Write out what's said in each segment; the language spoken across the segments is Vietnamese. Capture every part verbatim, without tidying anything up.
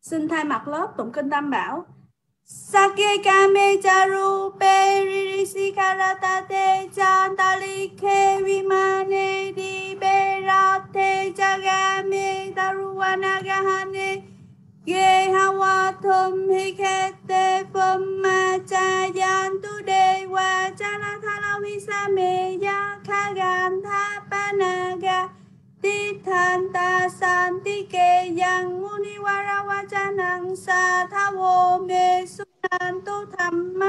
Xin thay mặt lớp tụng kinh Tam Bảo. Sake kame charu pe ririsi karatate chantali ke vimane di berate jagame daruwanagahane ge hawa thum hikete fumma chayantu dewa chanathala visame yakhagan thapanaga Tithanta santike yang muniwara wajanang sathawo me sunantu thamma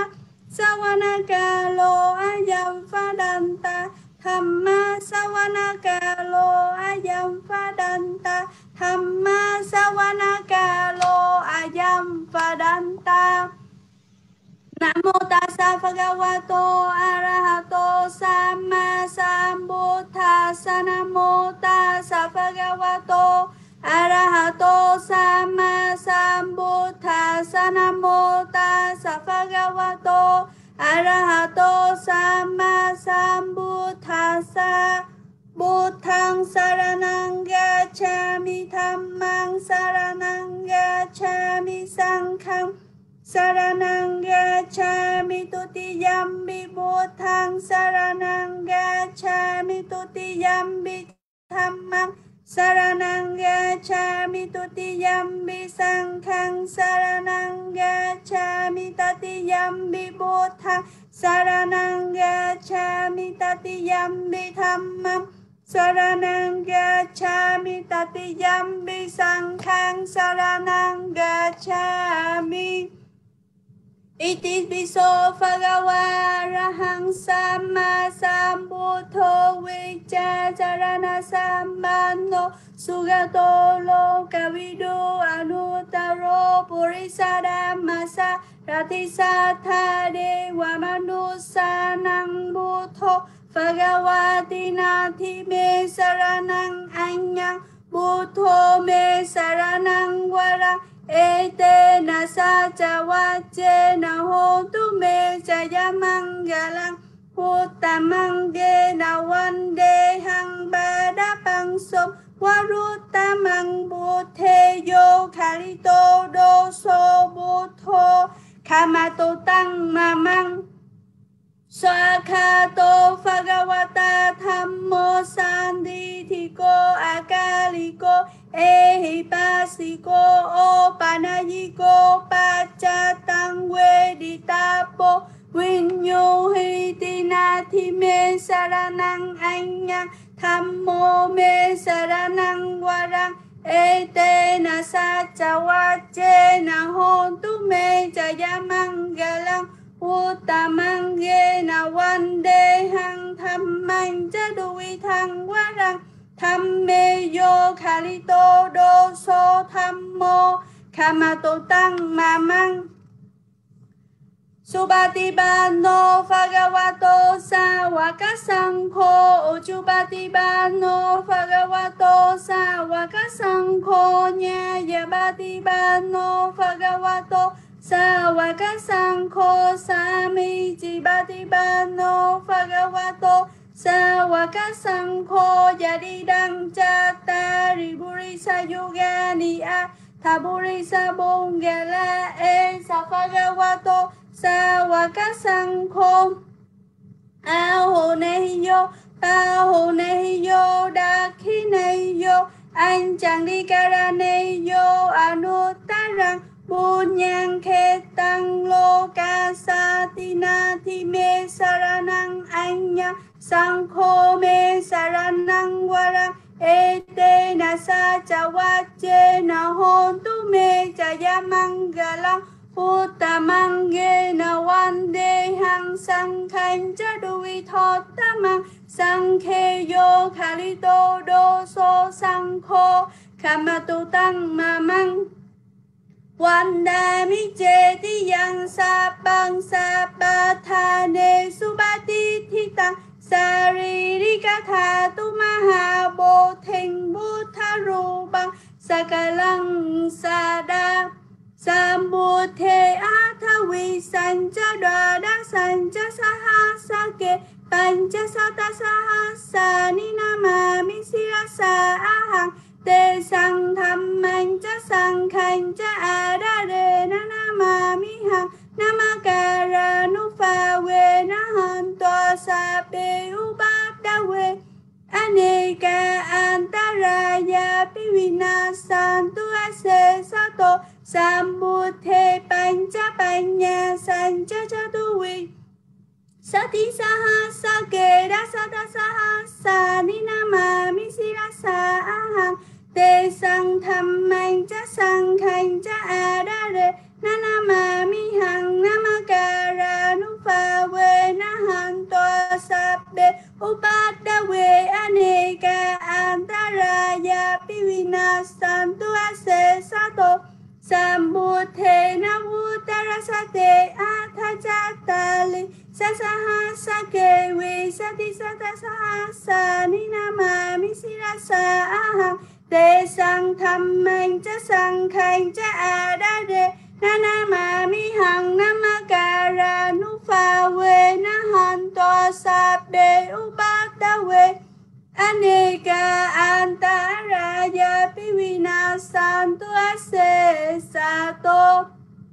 sawanakalo ayam phadanta thamma sawanakalo ayam phadanta thamma sawanakalo ayam phadanta. Namo tassa bhagavato arahato samma sambuddhassa. Namo tassa bhagavato arahato samma sambuddhassa. Namo tassa bhagavato arahato samma sambuddhassa. Buddhang saranang gacchami, dhammang saranang gacchami, sanghang saranang gacchami, tutiyampi buddhang saranang gacchami, tutiyampi dhammang saranang gacchami, tutiyampi sanghang saranang gacchami, tatiyampi buddhang saranang gacchami, tatiyampi dhammang saranang gacchami, tatiyampi sanghang saranang gacchami. Iti piso bhagava arahang samma sambuddho vicca charana sambanno sugato lokavidu anuttaro purisadhammasa ratisatha dewa manusanang buddho bhagavati nathi me saranang anyang buddho me saranang varang ete nasa chawache na hontu me chaya mangalang uttamange na wande hang badapang som warutamang buddhe yo khalito doso buddho kamato tang mamang Swakhato bhagavata dhammo sandithiko akaliko ehipasiko opanayiko pachatang veditapo vinyuhiti nathi me saranang anyang dhammo me saranang varang ete nasa chawache na hontu me jaya mangalang Uttamange na wande hang dhammang jaduvi thang varang dhamme yo khalito doso dhammo kamato tang mamang Subhatibano bhagavato sawaka sangho Ujjubatibano bhagavato sawaka sangho Nyayabhatibano bhagavato Sawaka sangho samijibhatibano bhagavato Sawaka sangho yadidang chattari burisa yugani a Taburisa bongala e sa bhagavato Sawaka sangho Aho nehiyo Taho nehiyo Dakhi nehiyo Anjandikara nehiyo Anuttarang Bunyang ketang loka satinati me saranang anya Sangho me saranang varang ete nasa chawache na hontu me jaya mangalang Uttamange na wande hang sanghang jaduvi thotamang Sanghe yo khalito doso sangho kamato tang mamang Wandami jeti yang sabang sabathane subati thitang saririka thatu mahabodhing buddharubang sakalang sada sambuddhe athavi sancha dwada sancha sahasake pancha sata sahasa ninamami sirasa ahang Te sang tham mạnh cha sang khanh cha a đa đề na na ma mi hằng namakara nu pha we na han toa sa pe u ba da we aneka antaraya pivina santu ase sato sambuthe pancha panya sancha chatuvi Sati saha sake rasa dasaha sa ninama misira sa ahang te sang tham mạnh cha sang khanh cha adare nanama mi hằng namakara nu pha we na han toa sabbe upada we aneka antaraya pivina santu ase sato Sambuthe navutarasate athachatali sasaha sake we sati satasaha sa ninama misirasa ahang te sang tham mạnh cha sang khanh cha adade nanama mi hằng namakara nu pha we na han toa sabbe ubata we Aneka antaraya pivina santu ase sato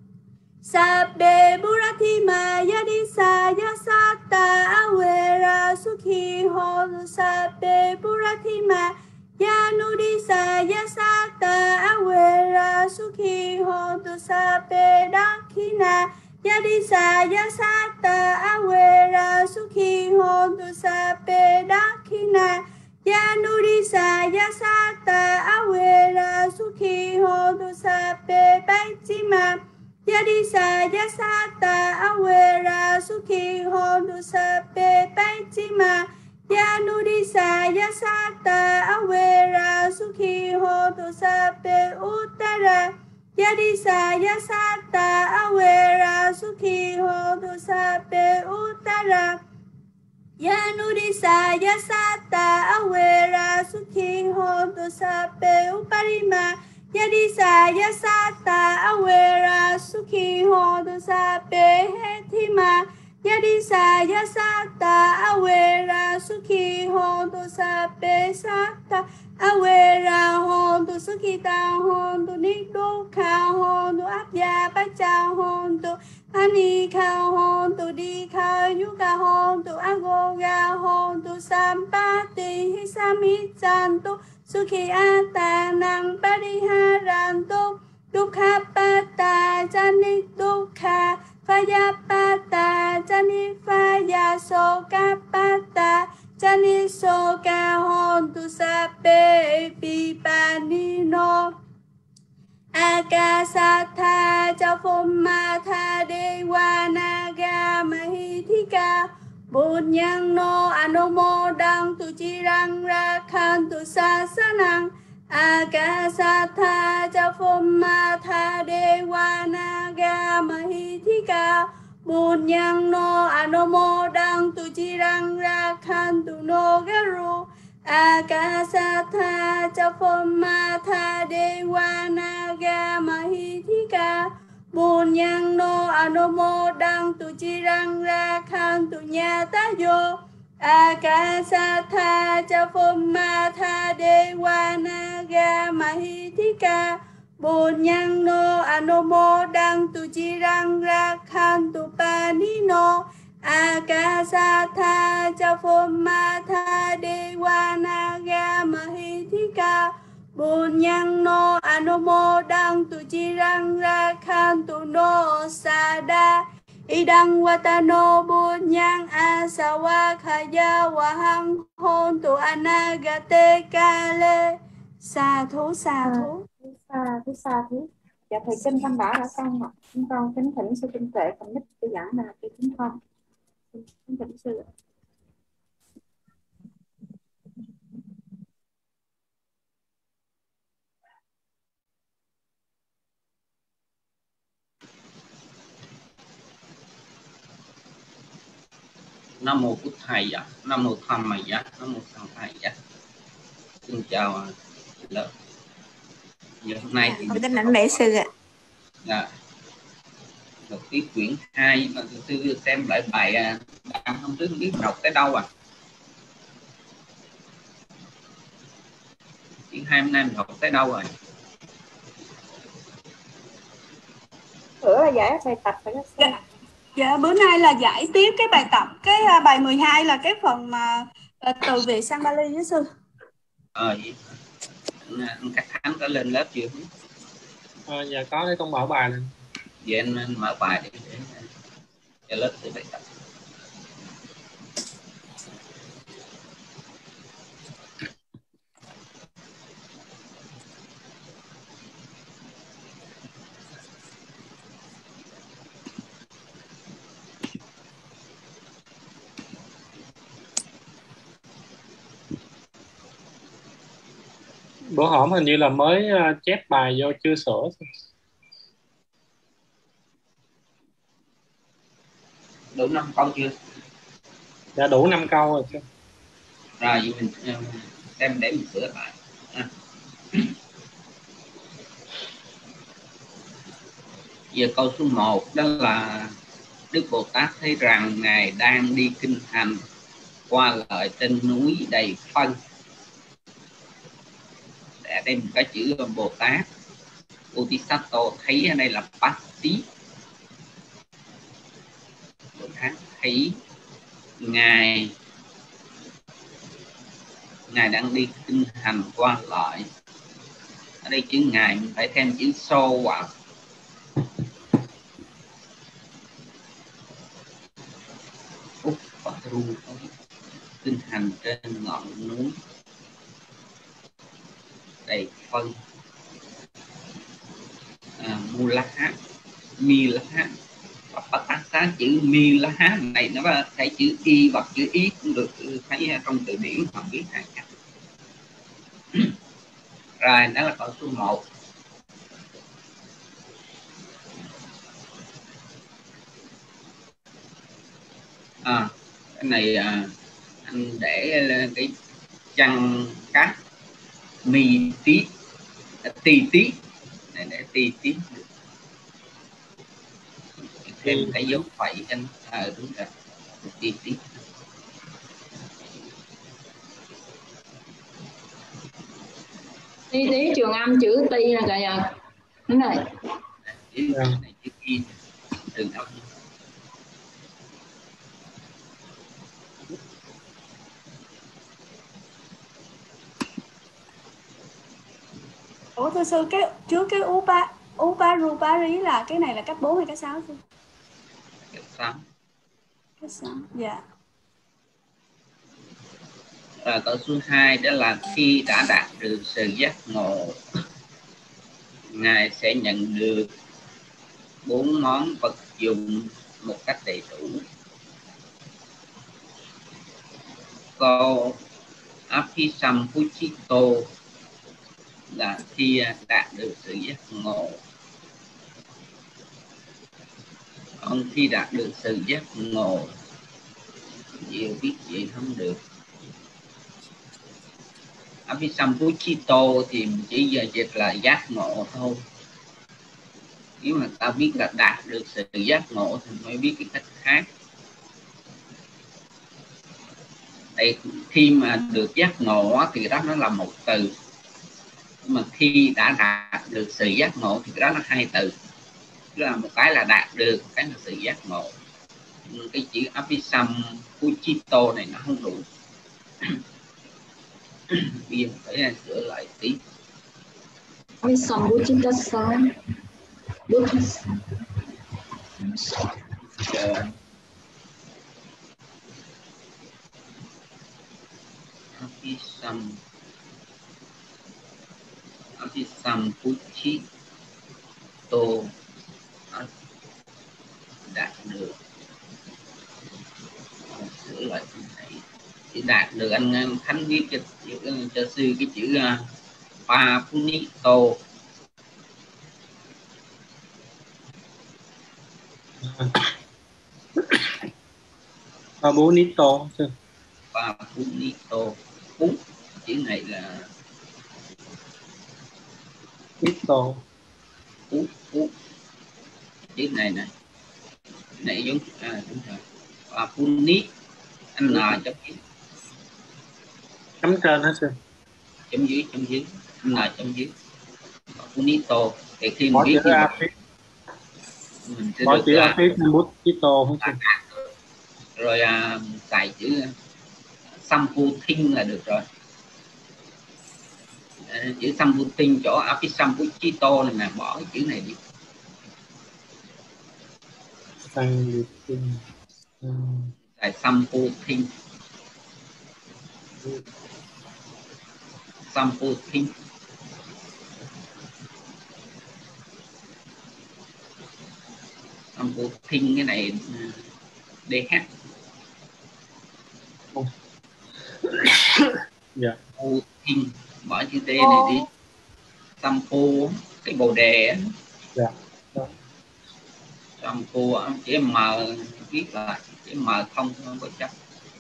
Sabbe burathima yadisa yasata awera sukhi hodu Sabbe burathima yanudisa yasata awera sukhi hodu Sabbe dakhina yadisa yasata awera sukhi hodu Sabbe dakhina Yanurisa yasata awera sukhi hodu sabbe baitima Yadisa yasata awera sukhi hodu sabbe baitima Yanurisa yasata awera sukhi hodu sabbe uttara Yadisa yasata awera sukhi hodu sabbe uttara Yanurisa yasata awera sukhi hodu sabbe uparima Yadisa yasata awera sukhi hodu sabbe hethima Yadisa yasata awera sukhi hodu sabbe sata awera hodu sukhita hodu nikdukha hodu abya pacha hodu Anika hontu dika yuka hontu agoga hontu sampati hisamichantu sukhi atanang pariharantu dukha pata jani dukha phayapata jani phayasoka pata jani soka hontu sabbe pipanino Akasatha Chafummatha Dewa Naga Mahithika Bunyang no Anumodang Tu Chirang Rakhantu Sasanang Akasatha Chafummatha Dewa Naga Mahithika Bunyang no Anumodang Tu Chirang Rakhantu Nogaru Akasatha Chafummatha Dewa Naga Mahithika Bunyang no Anumodang Tu Chirang Rakhantu Nyatayo Akasatha Chafummatha Dewa Naga Mahithika Bunyang no Anumodang Tu Chirang Rakhantu Panino Akasatha Chafummatha Dewa Naga Mahithika Bunyang no Anumodang Tu Chirang Rakhantu No Sada Idang Watano Bunyang Asawa Khaya Wahang Hontu Anagate Kale Sa thú sa thú sa thú sa thú. Dạ thầy kinh văn đã đã xong ạ. Chúng con kính thỉnh sư Tinh Tuệ cầm mic để giảng là cái chúng con. Kính thỉnh sư ạ. Nam mô Bụt Thầy ạ, Nam mô Tham Mày ạ, Nam mô Sang Thầy ạ. Xin chào lớp. Giờ hôm nay thì kính lãnh lễ sư ạ. Dạ. Đọc cái quyển hai mà sư xem lại bài bạn hôm trước không biết đọc tới đâu à. Chữ hai hôm nay mình học tới đâu rồi? Bữa là giải bài tập phải không? Dạ. Dạ, bữa nay là giải tiếp cái bài tập, cái bài mười hai là cái phần mà từ Việt sang Bali với sư. Ờ, anh Các Thắng có lên lớp chưa? À, dạ có, để con mở bài lên. Vậy anh, anh mở bài để, để cho lớp tự bài tập. Bữa hổm hình như là mới uh, chép bài vô chưa sửa. Đủ năm câu chưa? Đã đủ năm câu rồi chứ. Rồi vậy mình xem để mình sửa lại. À. Giờ câu số một đó là Đức Bồ Tát thấy rằng Ngài đang đi kinh hành qua lại trên núi đầy phân. Để đây mình có chữ Bồ Tát. Bodhisattva thấy ở đây là Bhakti. Bồ Tát thấy Ngài Ngài đang đi kinh hành qua lại. Ở đây chữ Ngài mình phải thêm chữ so vào. Úc và Ru kinh hành trên ngọn núi đầy phân. à, Mulaha, Milaha và Patasa. Chữ Milaha này nó có thấy chữ y hoặc chữ ý cũng được, thấy trong từ điển họ biết hai cách. Rồi đó là câu số một. À, cái này à, anh để lên cái chân cắt mì tí tì tí này, để tì tí thêm cái dấu phẩy anh. À, đúng rồi, tì tí. Tí tí trường âm chữ ti nè cả nhà. Đúng rồi. Chữ này chữ y trường âm. Ủa thưa sư, cái trước cái Upa Upárupárí là cái này là cách bốn hay cách sáu sư? Cách sáu. Cách sáu, dạ. Và câu số hai đó là khi đã đạt được sự giác ngộ, Ngài sẽ nhận được bốn món vật dụng một cách đầy đủ. Câu Apisampuchito là khi đạt được sự giác ngộ. Còn khi đạt được sự giác ngộ, nhiều biết gì không được. Apisampuchito thì chỉ giờ dịch là giác ngộ thôi. Nếu mà ta biết là đạt được sự giác ngộ thì mới biết cái cách khác. Đây, khi mà được giác ngộ thì đó nó là một từ, nhưng mà khi đã đạt được sự giác ngộ thì đó là hai từ. Tức là một cái là đạt được, một cái là sự giác ngộ. Cái chữ Apisampuchito này nó không đủ. Bây giờ phải sửa lại tí. Apisampuchitassa. Chờ. Apisam Apisampuchito đạt được. Sửa lại cái này. Chữ đạt được anh, anh Khánh viết cho, cho, cho sư cái chữ uh, Papunito. Papunito sư. Papunito. Pú, chữ này là Ito. Pú, Pú. Chữ này nè, này giống à, đúng rồi. Papunit, anh là chấm dưới. Chấm trên hả sư? Chấm dưới, chấm dưới. n trong dưới Bonito thì khi mình Có biết chữ như vậy affix, mình sẽ có được chữ là affix Bonito không sư? rồi à, xài chữ Samputin là được rồi. À, chữ Samputin chỗ affix Sampuchito này nè, bỏ cái chữ này đi. Samputin. Xài Samputin. Samputin. Samputin cái này đê hát. Dạ. Putin bỏ chữ T này đi. Sampo cái bồ đề á. Dạ. Sampo chữ M viết là chữ M không không có chấp.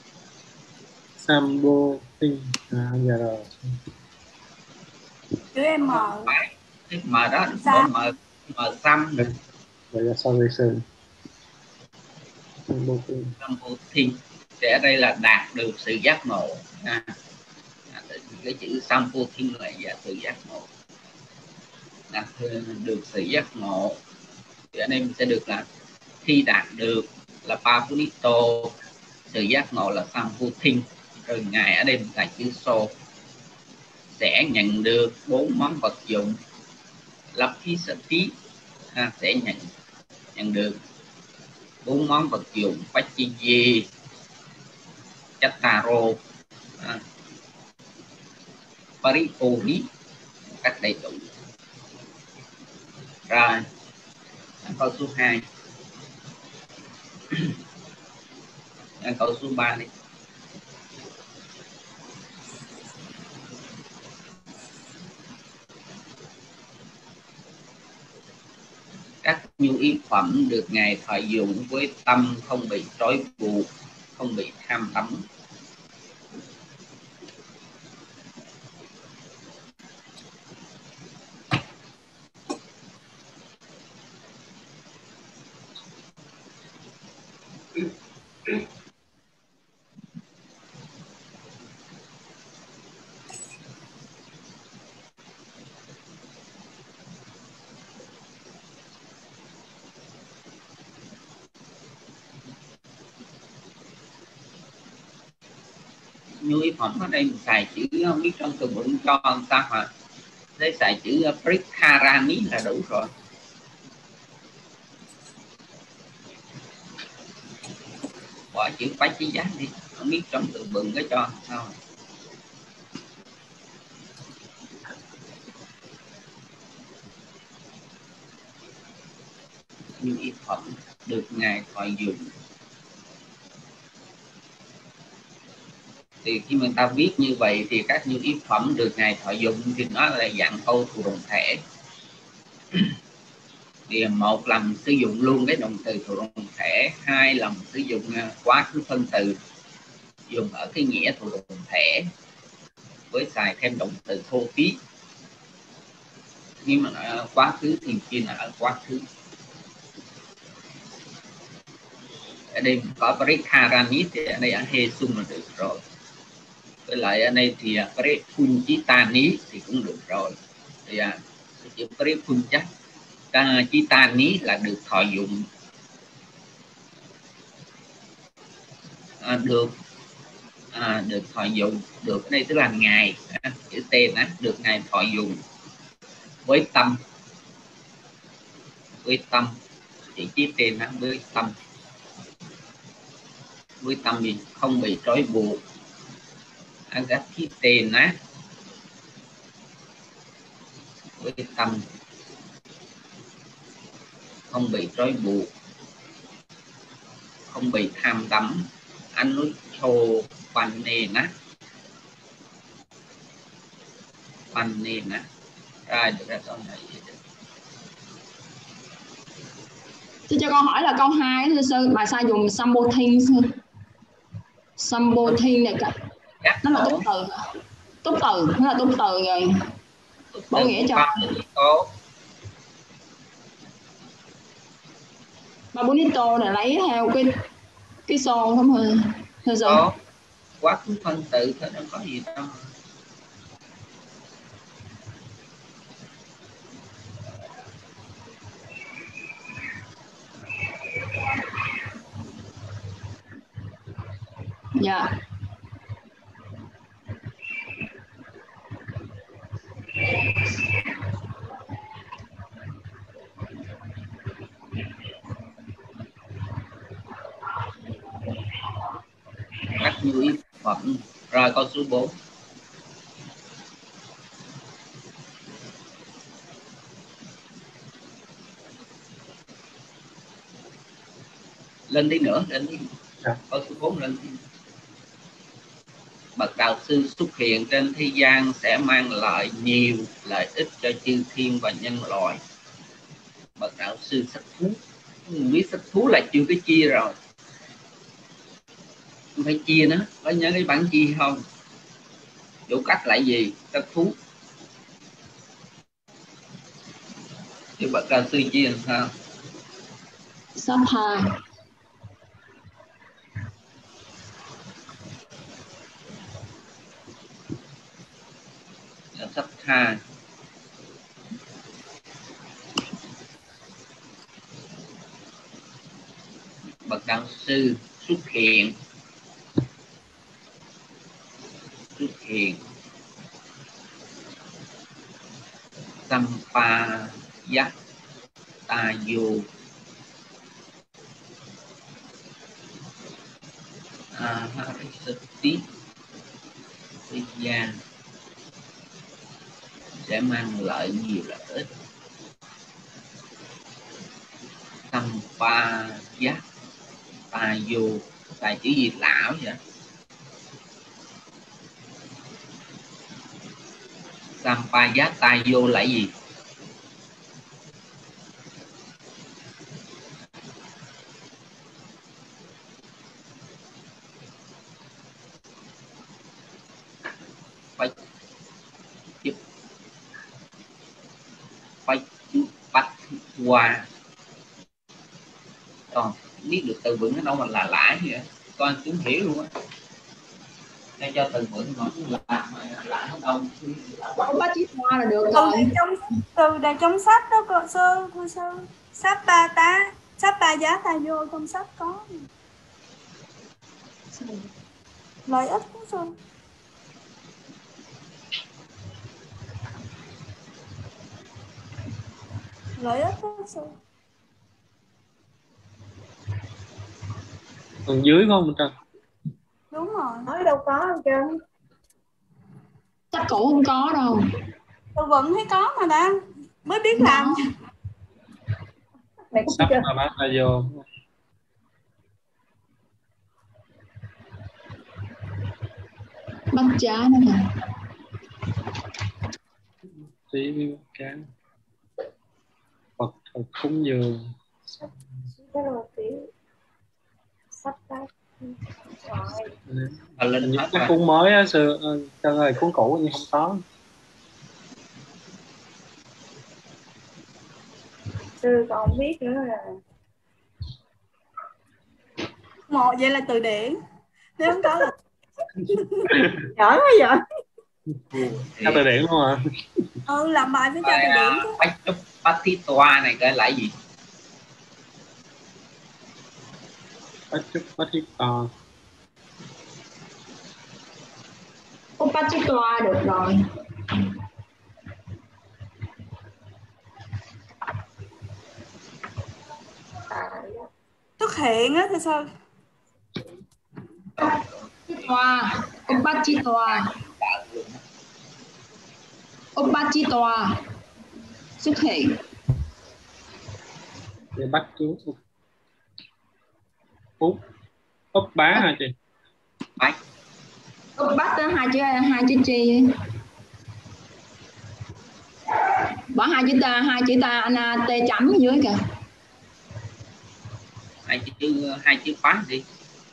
Samputin. À dạ rồi. Chữ M. Cái M đó bỏ M M xăm. Dạ dạ sorry sư. Samputin. Samputin thì ở đây là đạt được sự giác ngộ. À, cái chữ Samputin là dạ, sự giác ngộ. Đạt được sự giác ngộ thì ở đây mình sẽ được là khi đạt được là Papunito, sự giác ngộ là Samputin, rồi ngài ở đây mình xài chữ so sẽ nhận được bốn món vật dụng Lapisati, à, sẽ nhận nhận được bốn món vật dụng Pachiji Chattaro, à, Paripuri cách đầy đủ. Rồi câu số hai. Câu số ba đi. Các nhu yếu phẩm được ngài thọ dụng với tâm không bị trói buộc, không bị tham đắm. Nhu yếu phẩm ở đây mình xài chữ không biết trong từ vựng cho làm sao hả? Để xài chữ Prikharani là đủ rồi. Bỏ chữ Pachija đi, không biết trong từ vựng cái cho sao. Nhu yếu phẩm được ngài thọ dụng thì khi người ta viết như vậy thì các nhu yếu phẩm được ngài thọ dụng thì nó là dạng câu thủ động thể. Thì một là sử dụng luôn cái động từ thủ động thể, hai là sử dụng quá khứ phân từ dùng ở cái nghĩa thủ động thể với xài thêm động từ thô phí. Nhưng mà ở quá khứ thì chỉ là ở quá khứ. Ở đây có Prikharani thì ở đây ở Hesum là được rồi. Với lại ở đây thì Prepunchitani thì cũng được rồi. Thì chữ Prepunchitani là được thọ dụng, à, được à, được thọ dụng được ở đây tức là ngài, à, chữ tên á, được ngài thọ dụng với tâm, với tâm chữ chữ tên á, với tâm, với tâm thì không bị trói buộc. Agathitena với tâm không bị trói buộc, không bị tham đắm. Anucho Panena Panena ra được ra câu này. Tôi cho con hỏi là câu hai thưa sư, bà sai dùng Sambotin sư. Sambotin này cả nó là túc từ, túc từ nó là túc từ rồi bổ nghĩa cho bà Bonito là lấy theo cái cái son không hả thưa sư? Quá khứ phân từ thôi, đâu có gì đâu. Dạ. Các nhu yếu phẩm. Rồi câu số bốn. Lên tí nữa, lên tí. Dạ. Câu số bốn lên tí. Bậc đạo sư xuất hiện trên thế gian sẽ mang lại nhiều lợi ích cho chư thiên và nhân loại. Bậc đạo sư sắc thú. Biết sắc thú là chưa cái chia rồi. Không phải chia nữa. Có nhớ cái bản chia không? Chủ cách lại gì? Sắc thú. Chứ bậc đạo sư chia làm sao? Sát tha. Là sắc tha. Bậc đạo sư xuất hiện xuất hiện Sampayat Tayo Aharisati thế gian sẽ mang lại nhiều lợi ích. Sampayat Tayo là chữ gì lão vậy? Sampayat Tayo là gì? Phải chụp phải chụp bắt qua. Còn biết được từ vựng nó đâu mà là lãi vậy, con chúng hiểu luôn á. Đây cho từ vựng nó là lãi không đâu. Không bắt chiếc hoa là được Từ rồi. đây trong từ đây trong sách đó cô sư, cô sư. Sách ta tá, sách ta giá ta vô trong sách có. Lợi ích của sư. Lợi ích của sư. Phần dưới không Minh Trân? Đúng rồi. Nói đâu có không trơn. Sách cũ không có đâu. Từ vựng thấy có mà đã mới biết làm. Mày Sắp chưa? mà bác ta vô. Bắt trái nữa nè. Tí cá. Phật thật cúng dường. Cái rồi tí sắp tay. Rồi. À, lên Những hết cái rồi. cuốn mới á sư, Trân ơi, cuốn cũ nhưng không có. Sư còn không biết nữa là Một vậy là từ điển. Nếu không có là giỏi quá vậy. Theo từ điển luôn hả? ừ làm bài với cho từ điển chứ. Bách chúc bát thi toa này cái lại gì? Bách chúc bách thiết tò. Không bắt chiếc hoa được rồi. Xuất hiện á thì sao? Chiếc hoa. Không bắt chiếc hoa. Không bắt chiếc hoa. Xuất hiện. Để bắt chú Úp Úp bá hả chị? Bách. Không bắt tới hai chữ hai chữ chi. Bỏ hai chữ ta, hai chữ ta anh tê chấm ở dưới kìa. Hai chữ hai chữ bát đi.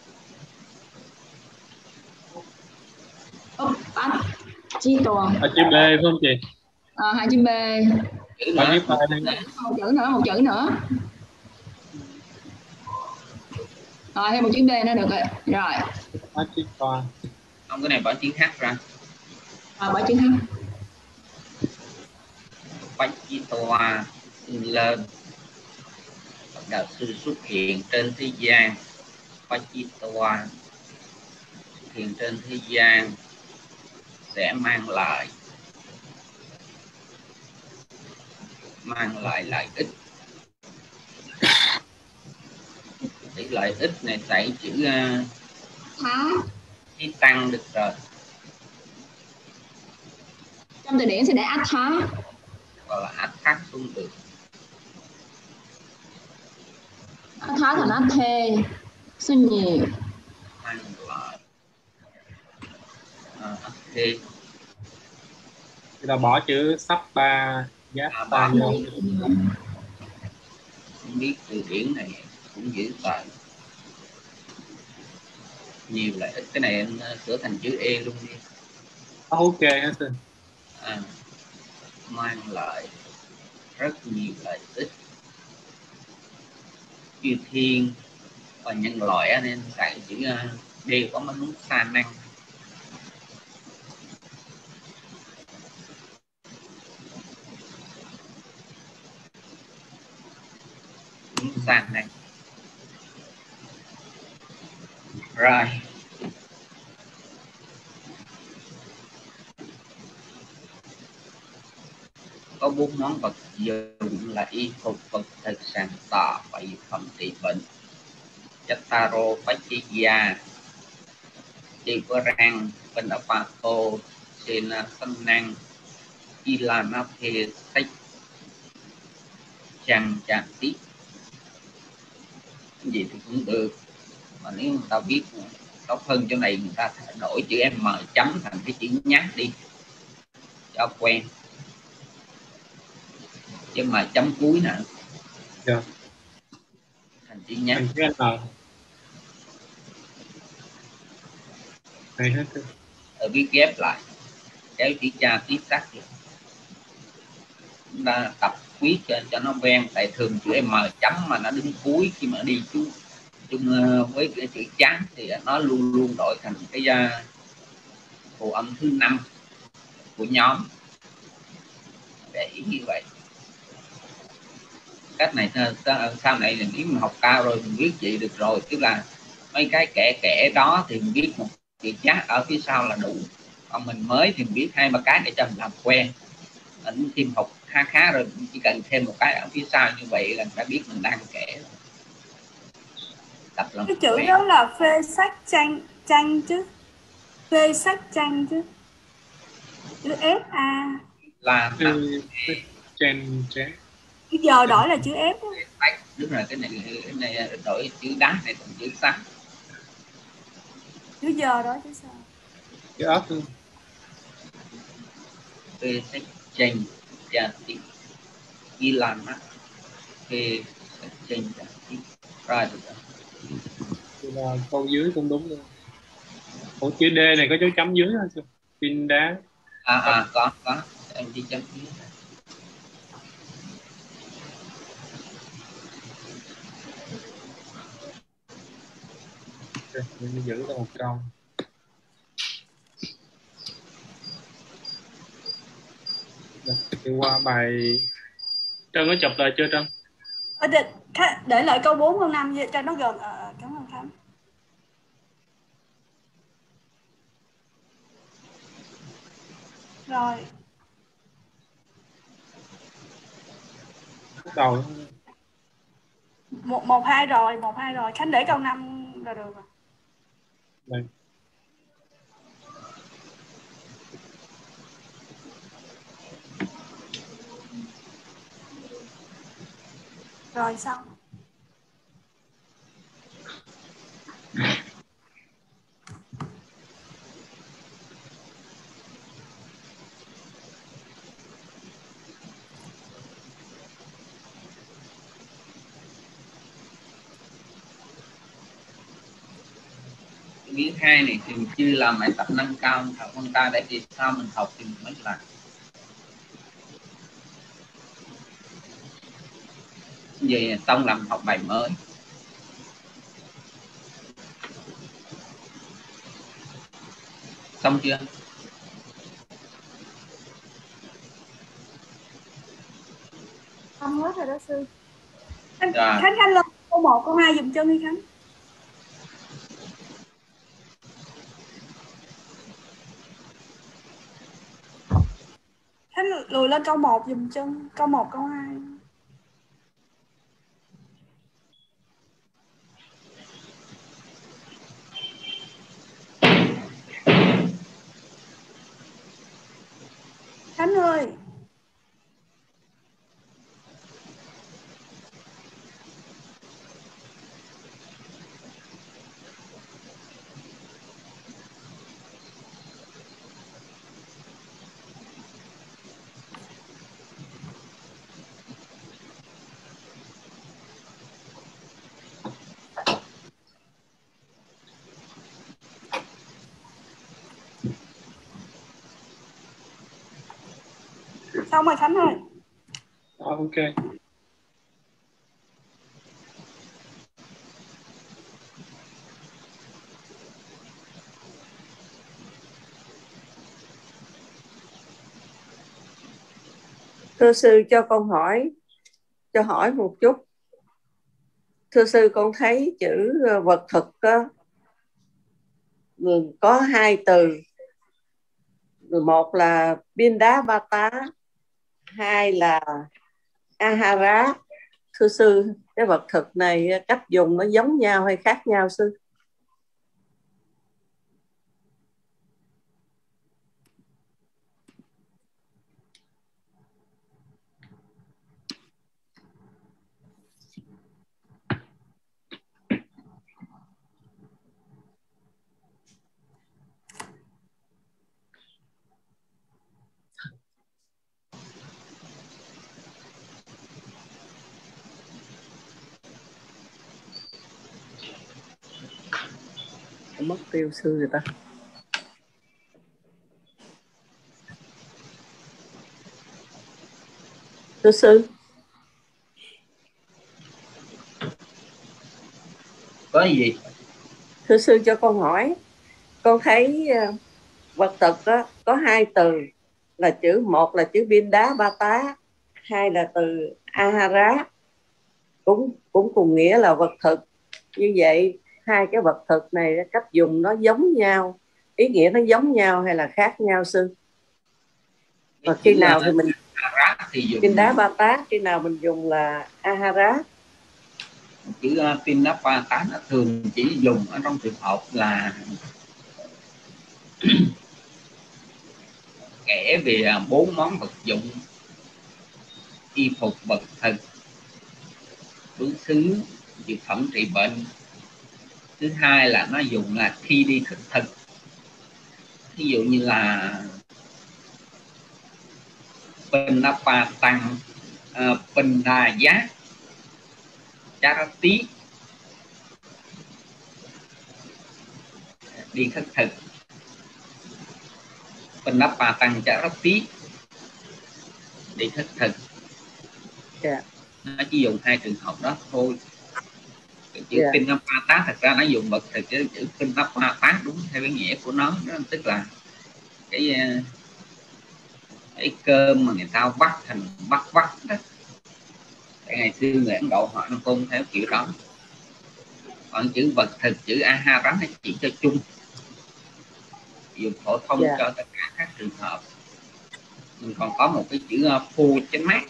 Úp bắt chi toàn. Ở chữ B phải không chị? À, hai chữ B. Chữ Ở nữa. chữ B đi. Một chữ nữa, một chữ nữa. Rồi thêm một chữ B nữa được rồi. Rồi. Bách thiết tòa. Không, cái này bỏ chữ H ra. À, bỏ chữ H. Bách chi toa lên. Đạo sư xuất hiện trên thế gian. Bách chi toa thiền trên thế gian sẽ mang lại mang lại lợi ích. Cái lợi ích này tại chữ uh, Thá. cái tăng được rồi. Trong từ điển sẽ để ách thá. Gọi là ách khắc xuống được. Ách thá thành ách thê. Số nhiều. Mang lại à, ách thê. Người ta bỏ chữ sắp ba giáp À, ta vô. Không biết từ điển này cũng dữ tợn. Nhiều lợi ích. Cái này em sửa thành chữ E luôn đi. Ok hả sư? À, mang lại rất nhiều lợi ích. Chư thiên và nhân loại nên tại chữ đều có mấy nút sa năng. Nút sa năng. Rồi. Có bốn món vật dụng là y phục, vật thực, sàn tọa và y phẩm trị bệnh. Chattaro Paccaya Chivarang Panapato Sena Sanang Ilanaphe Sách Chang Chang Tí. Cái gì thì cũng được, mà nếu người ta biết tốt hơn chỗ này người ta đổi chữ M chấm thành cái chữ nhắc đi cho quen, chứ mà chấm cuối nè. Dạ. Thành chữ nhắc. Thành chữ N. Này hết sư. Ở viết ghép lại kéo chữ cha tiếp tắt rồi. Chúng ta tập viết cho, cho nó quen, tại thường chữ M chấm mà nó đứng cuối khi mà đi chú chung với cái chữ chán thì nó luôn luôn đổi thành cái uh, phụ âm thứ năm của nhóm, để ý như vậy. Cách này sau này là nếu mình học cao rồi mình viết vậy được rồi, tức là mấy cái kẻ kẻ đó thì mình viết một chữ chát ở phía sau là đủ, còn mình mới thì mình viết hai ba cái để cho mình làm quen. Mình thêm học khá khá rồi chỉ cần thêm một cái ở phía sau như vậy là người ta biết mình đang kẻ. Tập làm cái chữ quen. đó là phê sách tranh tranh chứ, phê sách tranh chứ, chữ F A Là Trên trên cái giờ đổi là chữ F đó. Đúng rồi, cái này, cái này đổi chữ đá này thành chữ sách. Chữ giờ đó chứ sao? chữ ớt luôn. Phê sách tranh cha tí ghi làm á, phê sách tranh cha tí ra được rồi. Thì là câu dưới cũng đúng luôn. Ủa chữ D này có dấu chấm dưới hả sư? Pin đá. À à có có em đi chấm dưới. Okay, mình giữ ra một câu. Đi qua bài Trân có chụp lại chưa Trân? Ở để, để lại câu bốn câu năm cho nó gần. À, cảm ơn Thắm. Rồi. Bắt đầu. Một, một hai rồi, một hai rồi. Khánh để câu năm là được rồi. Đây. Rồi xong. Biết hai này thì chưa làm bài tập nâng cao học con ta, để vì sao mình học thì mình mới làm. Vậy xong làm học bài mới. Xong chưa? Xong hết rồi đó sư. Khánh Khánh, Khánh lên câu một câu hai dùm chân đi Khánh. Khánh lùi lên câu một dùm chân, câu một câu hai. Khánh ơi. Xong rồi Khánh ơi. Ok. Thưa sư cho con hỏi, cho hỏi một chút. Thưa sư, con thấy chữ vật thực đó, có hai từ. Một là Pindapata, hai là Ahara. Thưa sư, cái vật thực này cách dùng nó giống nhau hay khác nhau sư? Mất tiêu sư người ta. Thưa sư. Có gì? Thưa sư cho con hỏi, con thấy vật thực đó, có hai từ là chữ, một là chữ Pindapata, hai là từ Ahara, cũng cũng cùng nghĩa là vật thực. Như vậy hai cái vật thực này cách dùng nó giống nhau, ý nghĩa nó giống nhau hay là khác nhau sư? Và khi nào thì mình Pindapata, khi nào mình dùng là Ahara? Chữ Pindapata nó thường chỉ dùng ở trong trường hợp là kể về bốn món vật dụng: y phục, vật thực, túi xứ, dược phẩm trị bệnh. Thứ hai là nó dùng là khi đi khất thực, ví dụ như là Pindapatang, uh, Pindaya, Charati, đi khất thực. Pindapatang Charati, đi khất thực. Yeah. Nó chỉ dùng hai trường hợp đó thôi. Cái chữ Yeah. Pindapata thật ra nó dùng vật thực, chữ chữ Pindapata đúng theo cái nghĩa của nó, đó tức là cái cái cơm mà người ta vắt thành vắt vắt đó. Cái ngày xưa người Ấn Độ họ nó cung theo kiểu đó. Còn chữ vật thực, chữ Ahara nó chỉ cho chung, dùng phổ thông yeah. cho tất cả các trường hợp. Mình còn có một cái chữ phu chánh mát,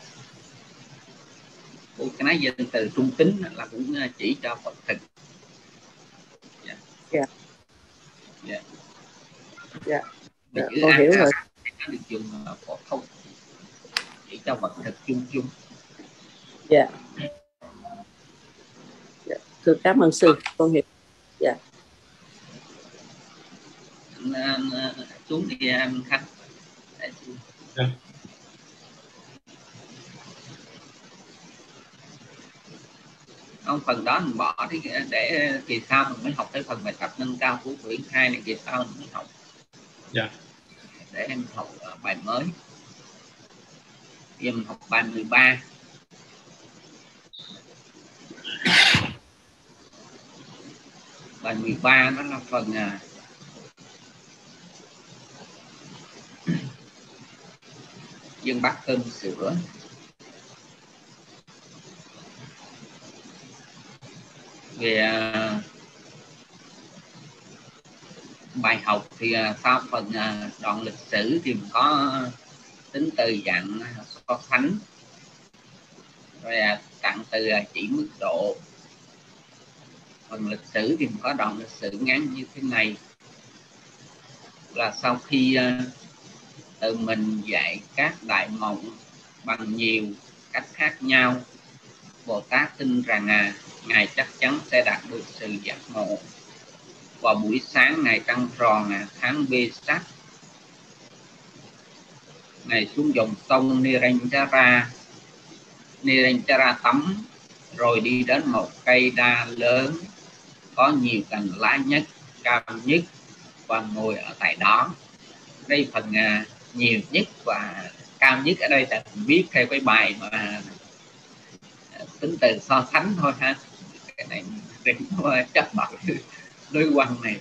phu chánh mát danh từ trung tính là cũng chỉ cho vật thực. Dạ. Dạ. Dạ. Dạ. Dạ. Chữ Con hiểu rồi. Nó được dùng phổ thông chỉ cho vật thực chung chung. Dạ. Dạ. Thưa cảm ơn sư, con hiểu. Dạ. Xuống đi anh Khánh. Dạ. Ông phần đó mình bỏ đi để kỳ sau mình mới học cái phần bài tập nâng cao của quyển hai này, kỳ sau mình mới học. Dạ. Để em học bài mới. Bây giờ mình học bài mười ba. Bài mười ba nó là phần à, dân bát cơm sữa. Về à, bài học thì à, sau phần à, đoạn lịch sử thì có tính từ dạng so sánh, rồi tặng từ chỉ mức độ. Phần lịch sử thì có đoạn lịch sử ngắn như thế này, là sau khi uh, tự mình dạy các đại mộng bằng nhiều cách khác nhau, Bồ Tát tin rằng à, Ngài chắc chắn sẽ đạt được sự giác ngộ. Vào buổi sáng ngày trăng tròn à, tháng Vesak, Ngài xuống dòng sông Niranjara, Niranjara tắm, rồi đi đến một cây đa lớn có nhiều cành lá nhất, cao nhất, và ngồi ở tại đó. Đây phần à, nhiều nhất và cao nhất ở đây là viết theo cái bài mà tính từ so sánh thôi ha. Cái này chấp bật đối quan này.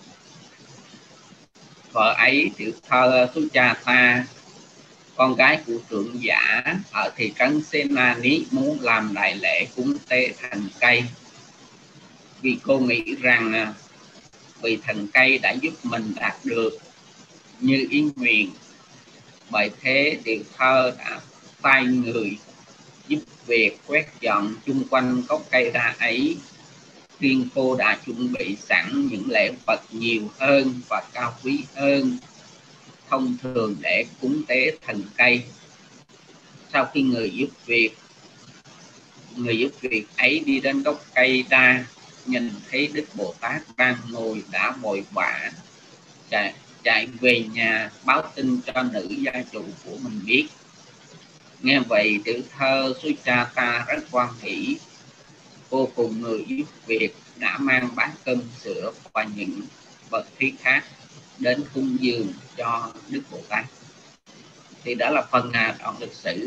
Vợ ấy tiểu thơ Sujata, con gái của trưởng giả ở thị trấn Senani, muốn làm đại lễ cúng tế thần cây, vì cô nghĩ rằng vì thần cây đã giúp mình đạt được như ý nguyện. Bởi thế tiểu thơ đã sai người giúp việc quét dọn chung quanh gốc cây đa ấy. Riêng cô đã chuẩn bị sẵn những lễ vật nhiều hơn và cao quý hơn thông thường để cúng tế thần cây. Sau khi người giúp việc người giúp việc ấy đi đến gốc cây đa, nhìn thấy Đức Bồ Tát đang ngồi, đã vội vã chạy, chạy về nhà báo tin cho nữ gia chủ của mình biết. Nghe vậy tiểu thơ Sujata rất hoan hỷ. Cô cùng người giúp việc đã mang bát cơm sữa và những vật thiết khác đến cúng dường cho Đức Bồ Tát. Thì đó là phần à, đoạn lịch sử.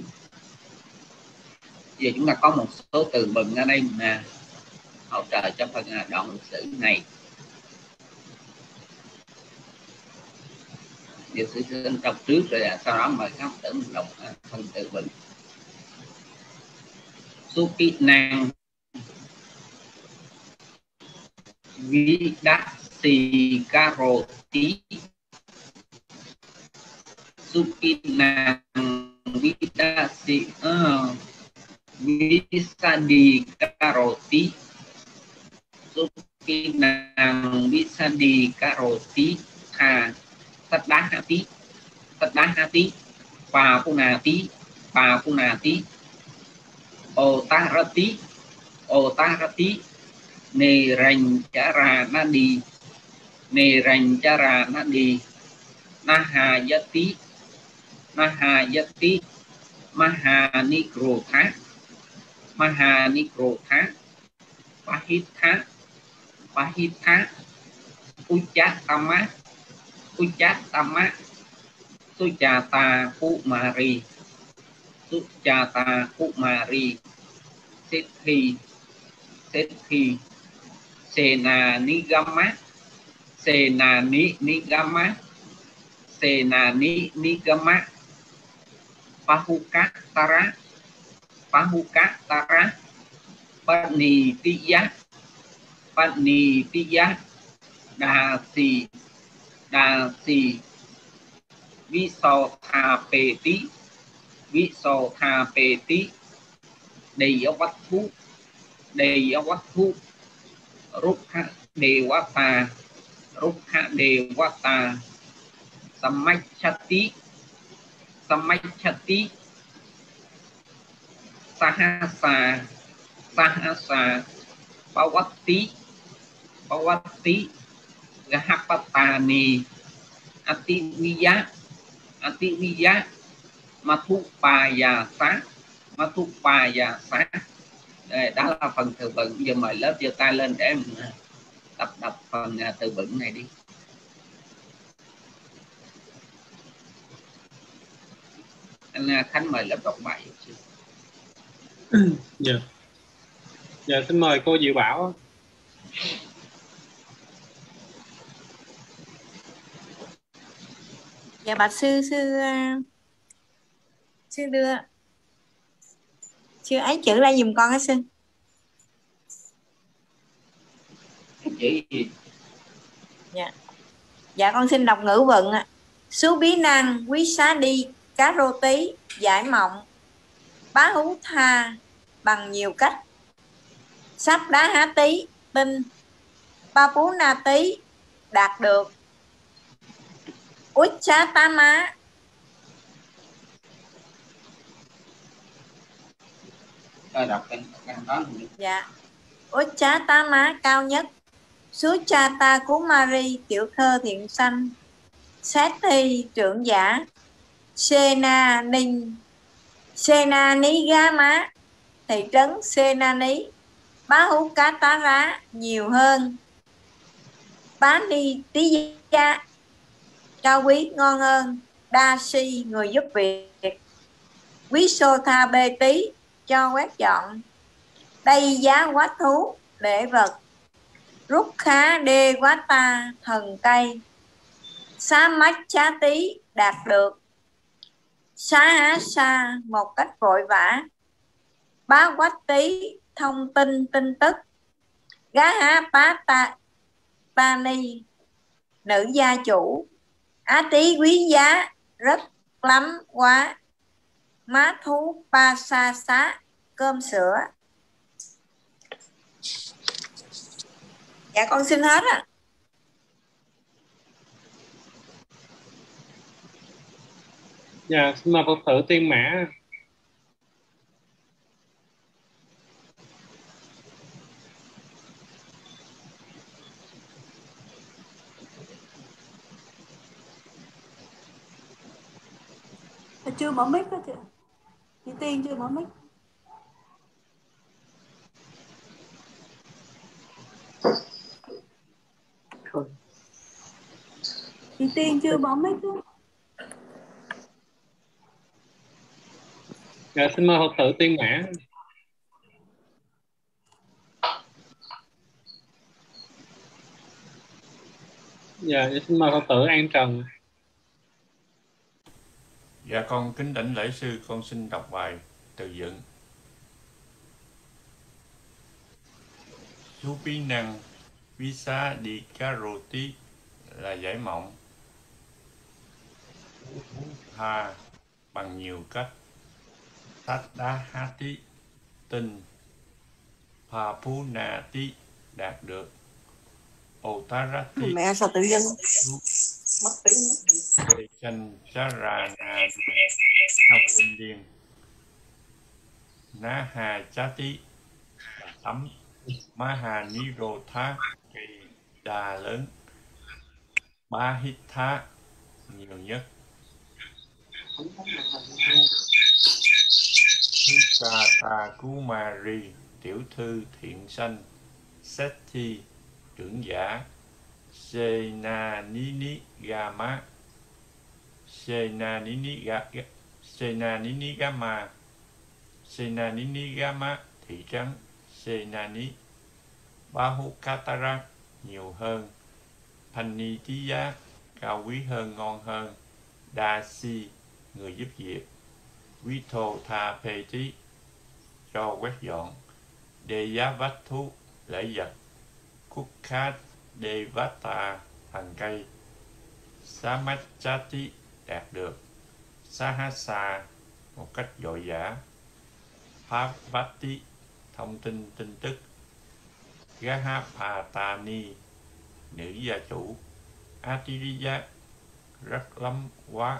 Giờ chúng ta có một số từ vựng ở đây mà hỗ trợ cho phần à, đoạn lịch sử này. Điều sử sinh đọc trước rồi à, sau đó mời các học tử mình đọc à, phần từ vựng. Sukinang Vidassikaroti, Sukinang Vidassi uh, Visadikaroti, Sukinang Visadikaroti Tha Saddahati, Saddahati Papunati, Papunati Otarati, Otarati Niranjara-nadi, Niranjara-nadi Nahayati, Nahayati Mahanikrotha, Mahanikrotha Pahitha, Pahitha Ujjatama, Ujjatama Sujata Kumari, Sujata Kumari Siddhi, Siddhi Sena Nigama, Sena Ni Nigama, Sena Ni Nigama Pahukatara, Pahukatara Panitiya, Panitiya Dasi, Dasi Visothapeti, Visothapeti Deyavatu, Deyavatu Rukha Devata, Rukha Devata Samachati, Samachati Sahasa, Sahasa Pawati, Pawati Gahapatani Ativiya, Ativiya Mathupayasa, Mathupayasa. Đây, đó là phần từ vựng. Giờ mời lớp giơ tay lên để mình tập đọc phần từ vựng này đi. Anh Khánh mời lớp đọc bài. Dạ. Dạ, xin mời cô Diệu Bảo. Dạ bạch sư sư sư đưa sư ấy chữ ra giùm con hả sư? Chữ gì? Dạ. Dạ con xin đọc ngữ vựng ạ. Sú bí năng quý xá đi cá rô tí, giải mộng. Bá hú tha bằng nhiều cách. Sắp đá há tí, tinh. Ba pú na tí, đạt được. Út chá tá má. Rồi đọc cái cái đó. Dạ. Út chá tá má cao nhất. Sú cha ta cú Mari, tiểu thơ thiện sanh. Sát thi trưởng giả. Sena ninh Sena ní gá má, thị trấn Sena ní. Bá hú cá tá rá nhiều hơn. Bá ni tí gia, cao quý ngon hơn. Đa si, người giúp việc. Quý sô tha bê tí, cho quét dọn. Đây giá quá thú, lễ vật. Rút khá đê quá ta, thần cây. Xá mách chá tí, đạt được. Xá há xa, một cách vội vã. Bá quách tí, thông tin tin tức. Gá há bá ta, ta ni, nữ gia chủ. Á tí quý giá, rất lắm quá. Má thú ba sa xá, cơm sữa. Dạ con xin hết ạ. Dạ, xin mời Phật tử Tiên Mã. Chưa mở mic đó chị. Chị Tiên chưa mở mic. Chị Tiên chưa mở mic đó. Dạ, xin mời Phật tử Tiên Mã. Dạ, xin mời Phật tử An Trần. Dạ con kính đảnh lễ sư, con xin đọc bài từ vựng. Supinang Visa di Karoti là giải mộng. Tha bằng nhiều cách. Tadahati tinh. Papunati đạt được. Otarati Mẹ sao tự dưng mất tiếng. Chanh Charana trong linh điền. Naha Chati tắm. Maha Nirotha cây đà lớn. Bahitha nhiều nhất. Sukata Kumari tiểu thư thiện sanh. Sethi trưởng giả. Senanini Gama Senanini Gama Senanini Gama Senanini Gama thị trấn Senani. Bahukatara nhiều hơn. Panitiya cao quý hơn, ngon hơn. Dasi người giúp việc. Vito tha peti cho quét dọn. Deyavatu lễ vật. Kukhat Devata thành cây. Samachati đạt được. Sahasa một cách vội vã. Bhavati thông tin tin tức. Gahapatani nữ gia chủ. Atiriya rất lắm quá.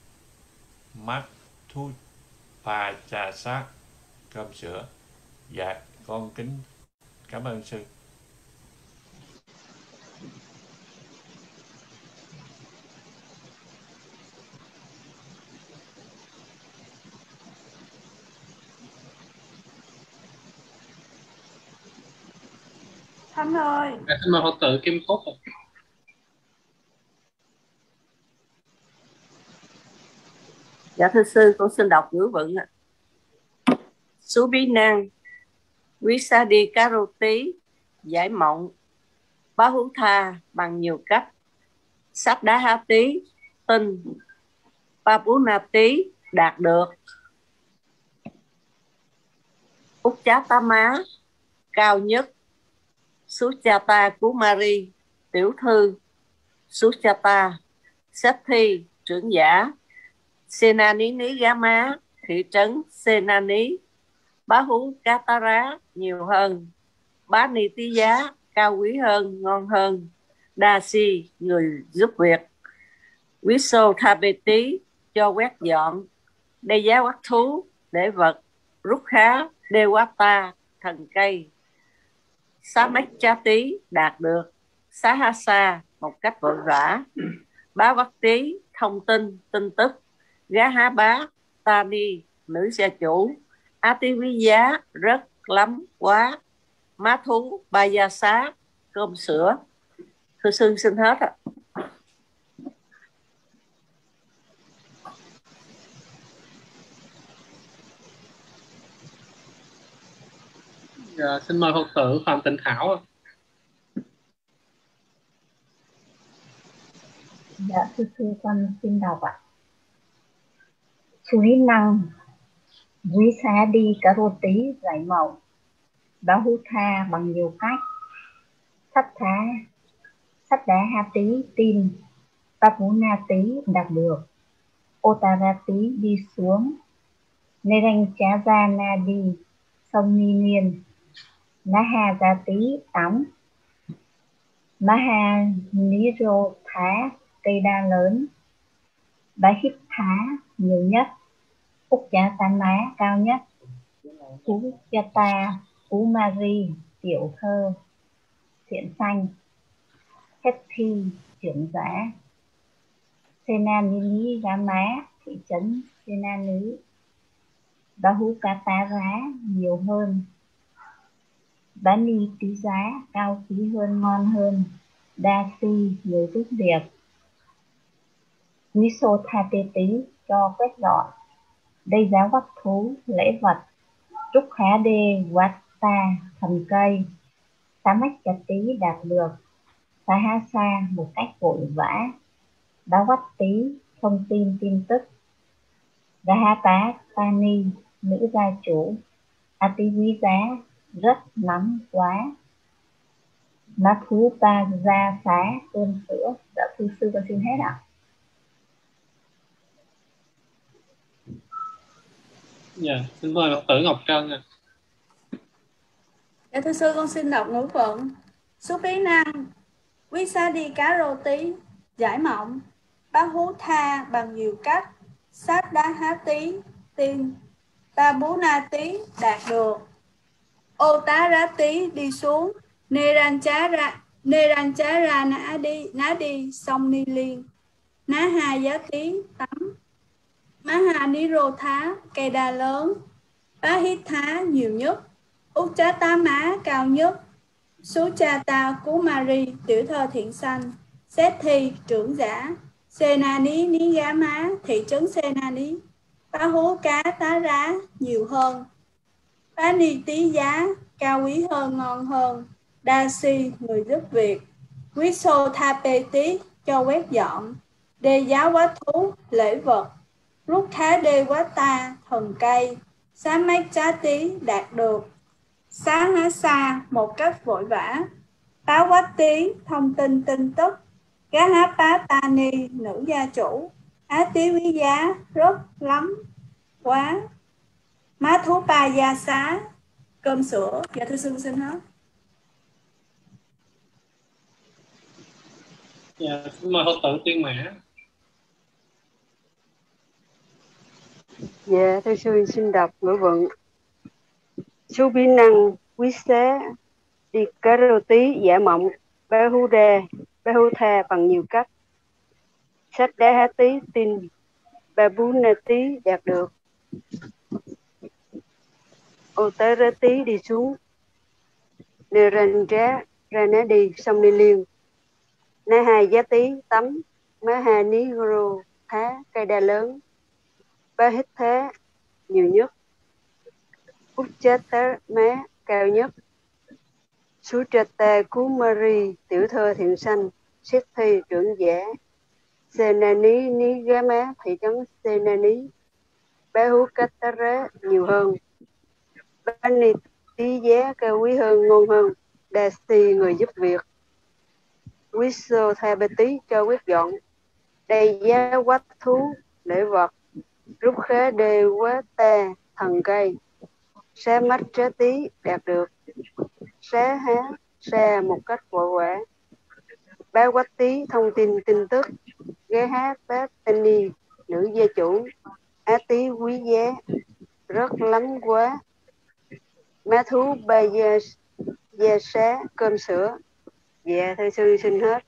Mathu Pachasa cơm sữa. Dạ con kính cảm ơn sư. Thanh ơi. Dạ, xin mời Phật tử Kim Cúc. Dạ thưa sư, con xin đọc ngữ vựng ạ. Sú bí nang quý sa đi cá rô tí giải mộng. Bá hú tha bằng nhiều cách. Sắp đá há tí tinh. Ba bú na tí đạt được. Úc chá tá má cao nhất. Suchata Kumari tiểu thư. Suchata Sethi trưởng giả. Senani Ní Gá Má, thị trấn Senani. Bá Hú Katara, nhiều hơn. Bá Ni Tí Giá, cao quý hơn, ngon hơn. Đa Si, người giúp việc. Quý Sô Tha Bê Tí, cho quét dọn. Đê Giá Quắc Thú, để vật. Rút Khá, Đê Quá Ta, thần cây. Xá Mách Chá Tí, đạt được. Xá Ha Sa, một cách vội vã. Bá Vắc Tí, thông tin, tin tức. Gá Há Bá, Ta Ni, nữ gia chủ. Á Tí Quý Giá, rất, lắm, quá. Má Thú, Ba Gia Xá, cơm sữa. Thưa sư xin hết ạ. Dạ, xin mời Phật tử Phạm Tịnh Thảo ạ. Dạ thưa sư, con xin đọc ạ. Suối năng quý xá đi cả rô tí giải màu. Bá Hú Tha bằng nhiều cách. Sách thá sách đá Ha Tí tin. Bá Phú Na Tí đạt được. Ô Ta Ra Tí đi xuống. Nê Ranh Chá Ra Na đi sông Ni Niên. Ná Ha Ra Tí tắm. Má Ha Ní Rô Thá cây đa lớn. Bá Hít Thá nhiều nhất. Úc Chá Tá Má cao nhất. Phú Cha Ta Phú Ma Ri tiểu thơ thiện sanh. Hết thi trưởng giả. Sena Ní Ní Gá Má, thị trấn Sena Ní. Bá Hú Cá Tá Rá nhiều hơn. Bá Ni Tí Giá cao quý hơn, ngon hơn. Đa Si người giúp việc. Quý Sô Tha Tê Tí cho quét dọn. Đây Giá Quắc Thú lễ vật. Trúc Khá Đê Quát Ta thần cây. Xá Mách Chá Tí đạt được. Xá Ha Sa một cách vội vã. Bá Quát Tí thông tin tin tức. Gá Há Tá Ta Ni nữ gia chủ. Á Tí Quý Giá rất lắm quá. Má Thú Ba Gia Xá cơm sữa. Dạ thưa sư con xin hết ạ. Dạ, xin mời Phật tử Ngọc Trân ạ. Dạ thưa sư, con xin đọc ngữ vận. Số bí năng quý xá đi cá rô tí giải mộng. Bá Hú Tha bằng nhiều cách. Sát Đá Há Tí tin. Ba Bú Na Tí đạt được. Ô Tá Rá Tí đi xuống. Nê Ran Chá Ra Nê Ran Chá Ra Ná đi Ná đi sông Ni Liên. Ná Ha Giá Tí tắm. Má Ha Ní Rô Thá cây đa lớn. Bá Hít Thá nhiều nhất. Úc Chá Tá Má cao nhất. Sú Cha Ta Cú Ma Ri tiểu thơ thiện sanh. Xét thi trưởng giả. Sê Na Ní Ní Gá Má thị trấn Sê Na Ní. Bá Hú Cá Tá Rá nhiều hơn. Bá Ni Tí Giá cao quý hơn, ngon hơn. Đa Si người giúp việc. Quý Sô Tha Pê Tí cho quét dọn. Đê Giá Quá Thú lễ vật. Rút Khá Đê Quá Ta thần cây. Xá Mách Chá Tí đạt được. Xá Ha Sa một cách vội vã. Bá Quát Tí thông tin tin tức. Gá Há Bá Ta Ni nữ gia chủ. Á Tí Quý Giá rất lắm quá. Má Thú Ba Gia Xá cơm sữa. Dạ thưa sư xin hết. Dạ, xin mời Phật tử Tiên Mã. Dạ thưa sư xin đọc ngữ vận. Số bí năng quý xá đi cá rô tí giả mộng. Bá Hú Đa Bá Hú Tha bằng nhiều cách. Sách Đá Há Tí tin. Ba Bú Na Tí đạt được. Ô Tá Rá Tí đi xuống. Nê Ran Chá Ra Ná đi sông Ni Liên. Ná Ha Giá Tí tắm. Má Ha Ní Rô Thá cây đa lớn. Bá Hít Thá nhiều nhất. Úc Chá Tá Má cao nhất. Sú Cha Ta Cú Ma Ri tiểu thơ thiện sanh. Xét thi trưởng giả. Sê Na Ní Ní Gá Má thị trấn Sê Na Ní. Bá Hú Cá Tá Rá nhiều hơn. Bá Ni Tí Giá cao quý hơn, ngon hơn. Đa Si người giúp việc. Quý Sô Tha Bê Tí cho quét dọn. Đây Giá Quách Thú lễ vật. Rút khế đê quá ta thần cây. Xé mách trá tí đạt được. Xé há xa một cách vội vã. Bá quách tí thông tin tin tức. Ghé hát bác Annie nữ gia chủ. Á tí quý giá rất lắm quá. Má thú ba gia, gia xá cơm sữa. Dạ thưa sư xin hết.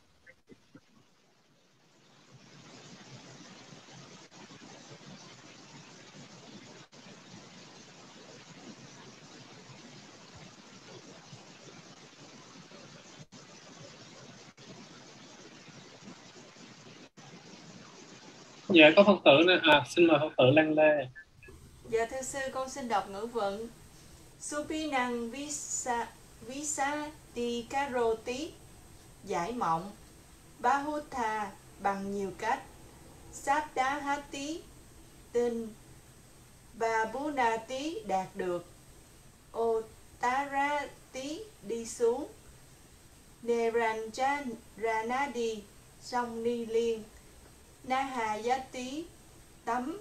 Dạ có Phật tử nữa. À xin mời Phật tử Lan Lê. Dạ thưa sư, con xin đọc ngữ vận. Supinang visa visa ti karoti, giải mộng. Bahutha bằng nhiều cách. Saddhahati tin. Babunati đạt được. Ottarati đi xuống. Neranjanadi sông ni liên. Nahayati tắm.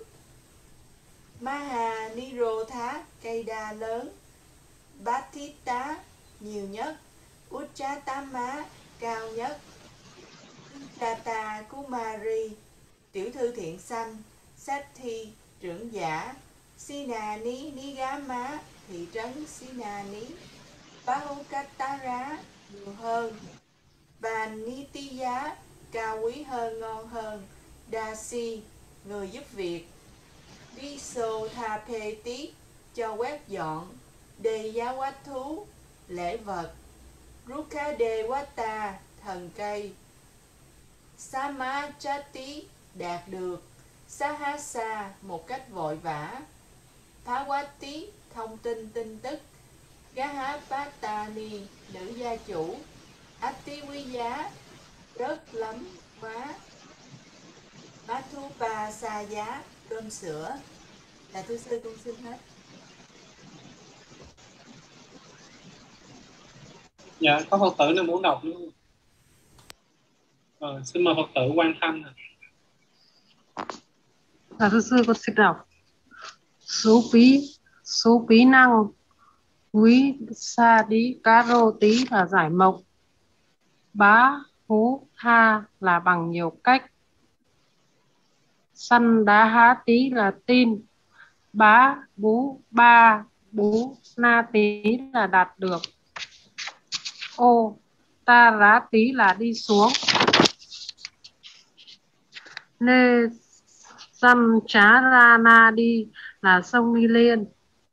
Maha Nirodha cây đa lớn. Bhattita nhiều nhất. Uchatama cao nhất. Chata Kumari tiểu thư thiện sanh. Sathi trưởng giả. Sinani Nigama thị trấn Sinani. Bahukatara nhiều hơn. Vanitiya cao quý hơn, ngon hơn. Dasi người giúp việc. Visothapeti cho quét dọn. Đề giá quách thú lễ vật. Rukkadewata thần cây. Samachati đạt được. Sahasa một cách vội vã. Phawati thông tin tin tức. Gahapatani nữ gia chủ. Ati quý giá rất lắm quá. Mathupa xa giá cơm sữa. Là thưa sư con xin hết. Dạ có Phật tử nào muốn đọc nữa. Ờ, xin mời Phật tử Quang Thanh. Dạ thưa sư con xin đọc. Số phí số phí năng quý sa đi cá rô tí là giải mộc. Bá hú tha là bằng nhiều cách. Săn đá há tí là tin. Bá bú ba bú na tí là đạt được. Ô ta rá tí là đi xuống. Nê dăm chá ra na đi là sông đi lên.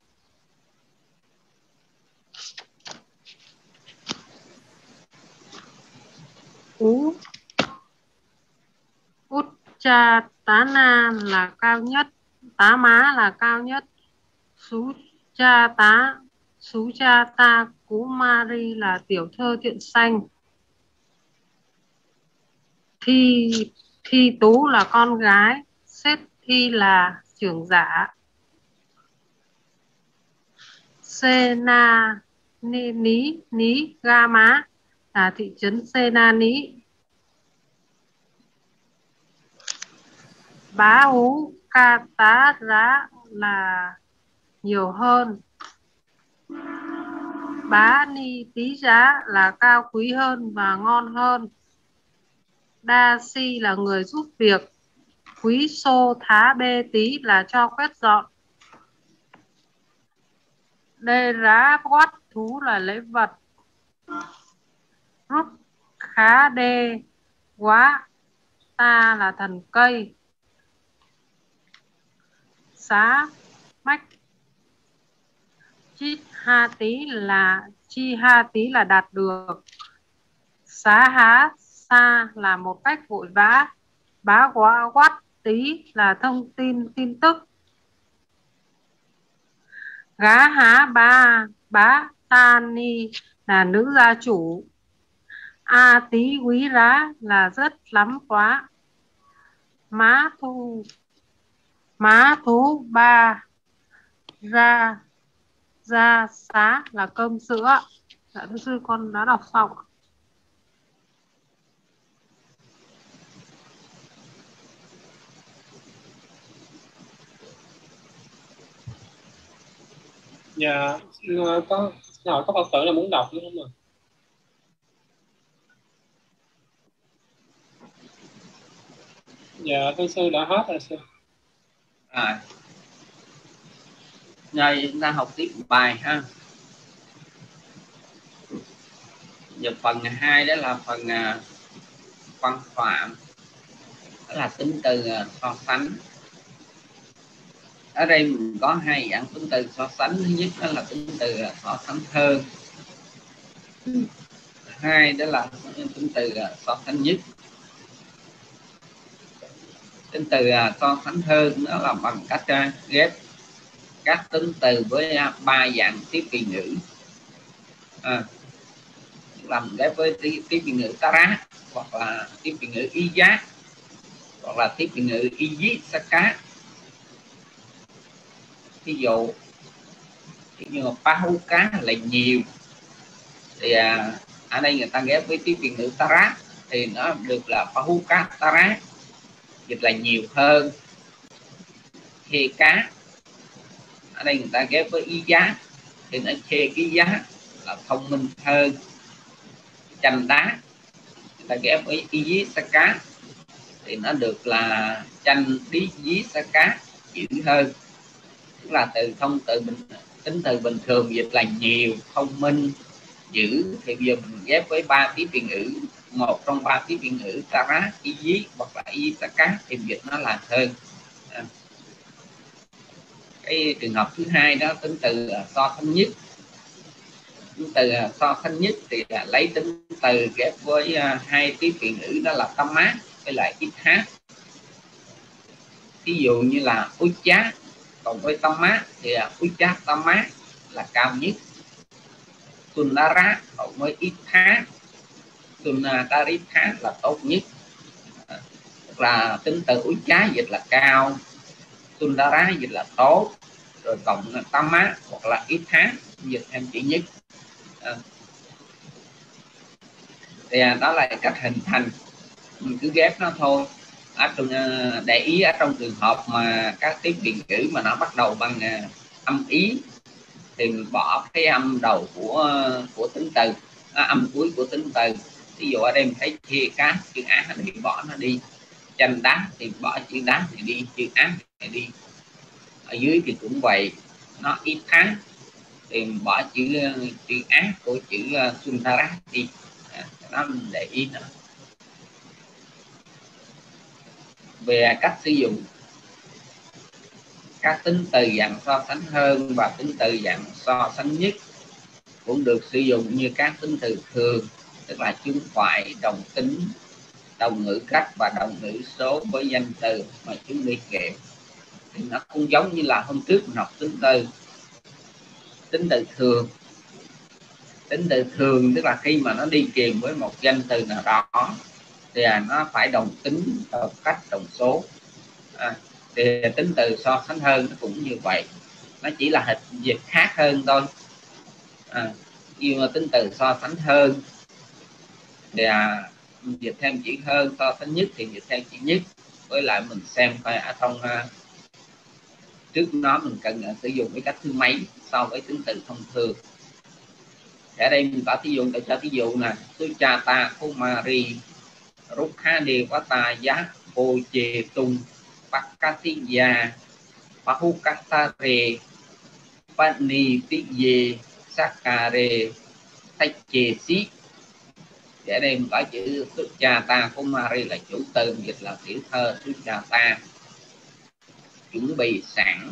Ú út cha tá na là cao nhất. Tá má là cao nhất. Sú cha tá Sú cha ta Cú Mari là tiểu thơ thiện sanh. Thi Thi Tú là con gái. Sết Thi là trưởng giả. Sena Ní Ní Ní Ga Má là thị trấn Sena Ní. Bá Hú Ca Tá Rá là nhiều hơn. Bá Ni Tí Giá là cao quý hơn và ngon hơn. Đa Si là người giúp việc. Quý Xô Thá Bê Tí là cho quét dọn. Đê Rá Quát Thú là lễ vật. Rút Khá Đê Quá Ta là thần cây. Xá Mách Chi Ha Tí là Chi Ha Tí là đạt được. Xá Há Sa là một cách vội vã. Bá Quá Quát Tí là thông tin tin tức. Gá Há Ba Bá Ta Ni là nữ gia chủ. A Tí Quý Rá là rất lắm quá. Má Thu Má Thú Ba Ra Ra Xá là cơm sữa. Dạ thưa sư con đã đọc xong. Dạ, có hỏi có Phật tử là muốn đọc nữa không ạ? Dạ, thưa sư đã hết rồi sư. À, rồi chúng ta học tiếp bài ha. Giờ phần hai đó là phần uh, văn phạm, đó là tính từ uh, so sánh. Ở đây mình có hai dạng tính từ so sánh. Thứ nhất đó là tính từ uh, so sánh hơn. Hai đó là tính từ uh, so sánh nhất. Tính từ uh, so sánh hơn đó là bằng cách uh, ghép các tính từ với uh, ba dạng tiếp vị ngữ. À, làm ghép với tiếp vị ngữ tara, hoặc là tiếp vị ngữ y giá, hoặc là tiếp vị ngữ y dí sa cá. Ví dụ như là pahu cá là nhiều, thì à, ở đây người ta ghép với tiếp vị ngữ tara thì nó được là pahu cá tara, dịch là nhiều hơn. Khê cá, ở đây người ta ghép với y giá thì nó khê ký giá là thông minh hơn. Chanh đá, người ta ghép với y dí sa cá thì nó được là chanh đi dí sa cá, dữ hơn. Tức là từ thông từ bình tính từ bình thường dịch là nhiều, thông minh, dữ, thì bây giờ mình ghép với ba tiếp vị ngữ, một trong ba tiếp vị ngữ tara, y dí hoặc là y sa cá thì dịch nó là hơn. À, cái trường hợp thứ hai đó tính từ so sánh nhất. Tính từ so sánh nhất thì là lấy tính từ ghép với uh, hai tiếp vị ngữ, đó là tâm mát với lại ít hát. Ví dụ như là út chá cộng với tâm mát thì uh, út chá tâm mát là cao nhất. Sundara cộng với ít hát, Sundaritha là tốt nhất. À, là tính từ út chá dịch là cao, Sundara dịch là tốt, rồi cộng tâm mát hoặc là ít hát dịch thêm chữ nhất. À, thì đó là cách hình thành, mình cứ ghép nó thôi. Ở trong, để ý ở trong trường hợp mà các tiếp vị ngữ mà nó bắt đầu bằng âm ý thì mình bỏ cái âm đầu của của tính từ, à, âm cuối của tính từ. Ví dụ ở đây mình thấy chia cá, chữ á thì bỏ nó đi. Chanh đá thì bỏ chữ đá thì đi, chữ á thì đi. Ở dưới thì cũng vậy, nó ít tháng thì bỏ chữ chữ á của chữ Sundara đi. À, đó mình để ý nữa. Về cách sử dụng các tính từ dạng so sánh hơn và tính từ dạng so sánh nhất cũng được sử dụng như các tính từ thường, tức là chứng thoại, đồng tính, đồng ngữ cách và đồng ngữ số với danh từ mà chúng đi kèm. Thì nó cũng giống như là hôm trước mình học tính từ tính từ thường. Tính từ thường tức là khi mà nó đi kèm với một danh từ nào đó thì nó phải đồng tính, đồng cách, đồng số. À, thì tính từ so sánh hơn nó cũng như vậy, nó chỉ là hình dịch khác hơn thôi. À, nhưng mà tính từ so sánh hơn thì à, dịch thêm chữ hơn, so sánh nhất thì dịch thêm chữ nhất. Với lại mình xem coi ở trong à, trước nó mình cần à, sử dụng cái cách thứ mấy so với tính từ thông thường. Ở đây mình có thí dụ, để cho thí dụ nè: Sujata Kumari Rukha Devata Giá Bồ Chê Tung Pakatiya Pahukatare Pani Tiye Sakare Tache Si. Ở đây mình có chữ Sujata Kumari là chủ từ, dịch là tiểu thơ Sujata, chuẩn bị sẵn.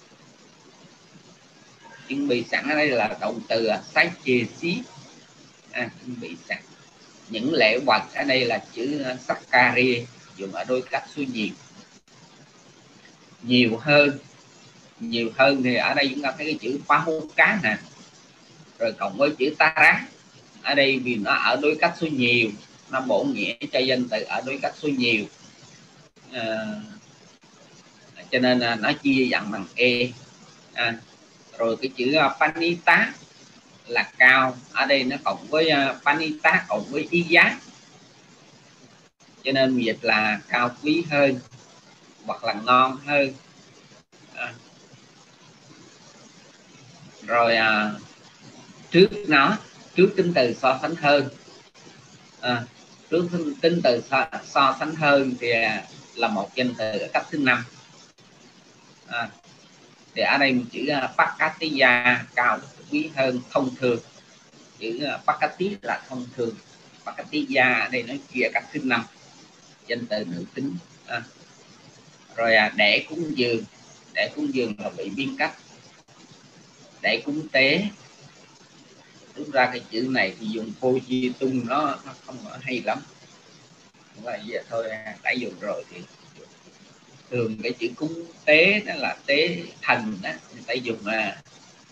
Chuẩn bị sẵn ở đây là động từ Tache Si, à, chuẩn bị sẵn. Những lễ vật ở đây là chữ Sakare, dùng ở đôi cách số nhiều. Nhiều hơn, nhiều hơn thì ở đây chúng ta thấy cái chữ Pahuka nè, rồi cộng với chữ Tara. Ở đây vì nó ở đối cách số nhiều, nó bổ nghĩa cho danh từ ở đối cách số nhiều, à, cho nên nó chia dặn bằng e. À, rồi cái chữ Panita là cao, ở đây nó cộng với Panita cộng với y giá, cho nên dịch là cao quý hơn hoặc là ngon hơn. À, rồi à, trước nó, trước tính từ so sánh hơn, à, trước tính từ so, so sánh hơn thì là một danh từ ở cấp thứ năm. À, thì ở đây chữ Pakatiya cao quý hơn, thông thường. Chữ Pakati là thông thường, Pakatiya ở đây nó chia cấp thứ năm, danh từ nữ tính. À, rồi à, để cúng dường, để cúng dường là bị biên cách. Để cúng tế, đúng ra cái chữ này thì dùng phô chi tung nó, nó không có hay lắm, không phải vậy thôi, đã dùng rồi. Thì thường cái chữ cúng tế đó là tế thần đó, người ta dùng là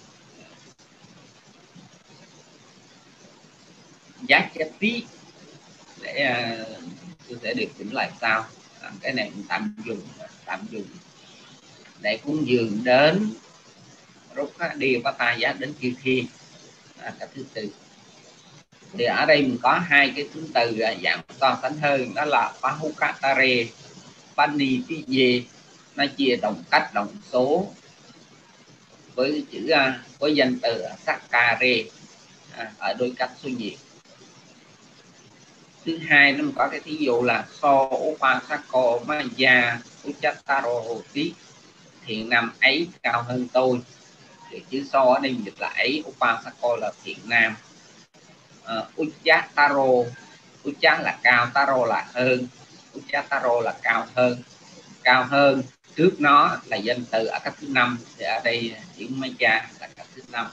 giá chất tí để uh, tôi sẽ điều chỉnh lại sau. À, cái này mình tạm dùng, tạm dùng để cúng dường đến rút đi bắt ta giá đến kia khi. À, cái thứ tư thì ở đây mình có hai cái tính từ dạng so sánh hơn, đó là Pahukatare, Panitiye, nó chia đồng cách đồng số với cái chữ với danh từ Sakare à, ở đôi cách số nhiều. Thứ hai nó có cái thí dụ là so upasako maya uchataro hoti, thiện nam ấy cao hơn tôi. Thì chữ so ở đây dịch là ấy, upasako là thiện nam, uh, uchataro, ucha là cao, taro là hơn, uchataro là cao hơn. Cao hơn trước nó là danh từ ở cấp thứ năm, thì ở đây chữ maya là cấp thứ năm.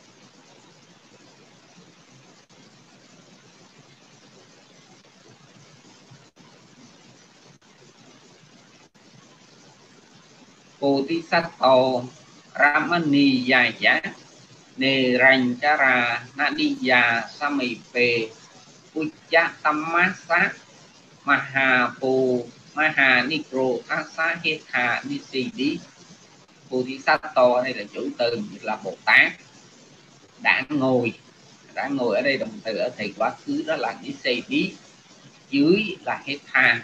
Bodhisattva Ramaniyaya Neranjara Nadiya Samipe Uchatamasa Mahapu Mahanikro Thasa Hetha Nisidi. Bodhisattva đây là chủ từ, là Bồ Tát đã ngồi. Đã ngồi ở đây động từ ở thời quá khứ đó là Nisidi, dưới là Hetha,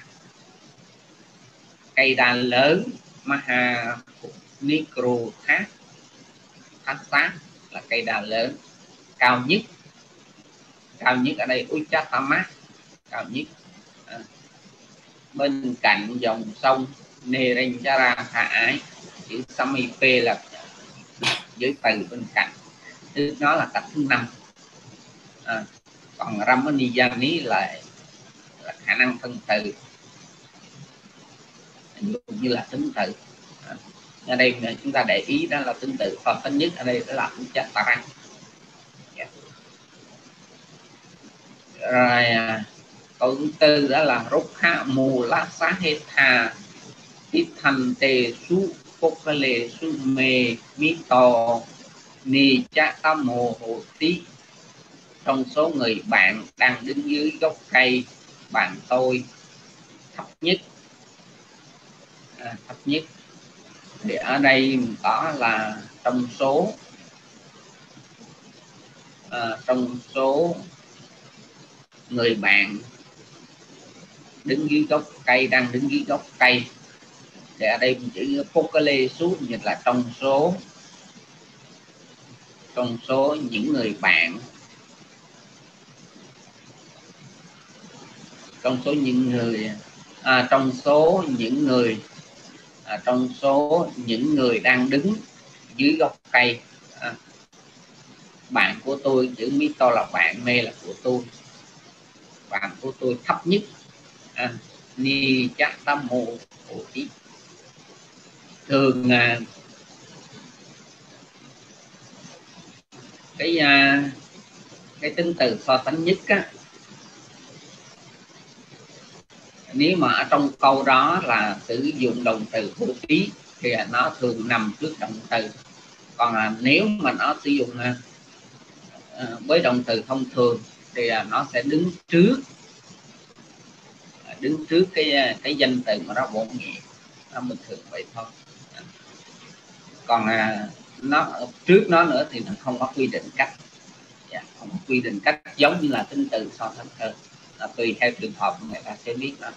cây đa lớn. Maha Nikro Thát, Thát sát là cây đa lớn, cao nhất. Cao nhất ở đây Uchatama, cao nhất. À, bên cạnh dòng sông Neranjara tha ái, chữ Samipe là giới từ bên cạnh, tức nó là tập thứ năm. À, còn Ramaniyani là, là khả năng phân từ, như là tính từ. À, ở đây chúng ta để ý đó là tính từ so sánh nhất, ở đây đó là Uchatara. Yeah. Rồi câu thứ tư đó là Rukha Mulasa Hetha Tithante Su Pokale Su Me Mito Ni Chatamo Hoti. Trong số người bạn đang đứng dưới gốc cây, bạn tôi thấp nhất. À, thấp nhất thì ở đây có là trong số à, trong số người bạn đứng dưới gốc cây, đang đứng dưới gốc cây, thì ở đây chữ Pokale Su dịch là trong số, trong số những người bạn, trong số những người à, trong số những người à, trong số những người đang đứng dưới gốc cây. À, bạn của tôi, chữ Mito là bạn, mê là của tôi, bạn của tôi thấp nhất. À, Ni Chatamo Hoti. Thường à, cái à, cái tính từ so sánh nhất á, nếu mà ở trong câu đó là sử dụng động từ bố trí thì nó thường nằm trước động từ. Còn là nếu mà nó sử dụng uh, với động từ thông thường thì uh, nó sẽ đứng trước, uh, đứng trước cái cái danh từ mà nó bổ nghĩa, nó bình thường vậy thôi. Uh, còn uh, nó trước nó nữa thì nó không có quy định cách, yeah, không có quy định cách giống như là tính từ so sánh hơn. Uh, tùy theo trường hợp người ta sẽ biết đó.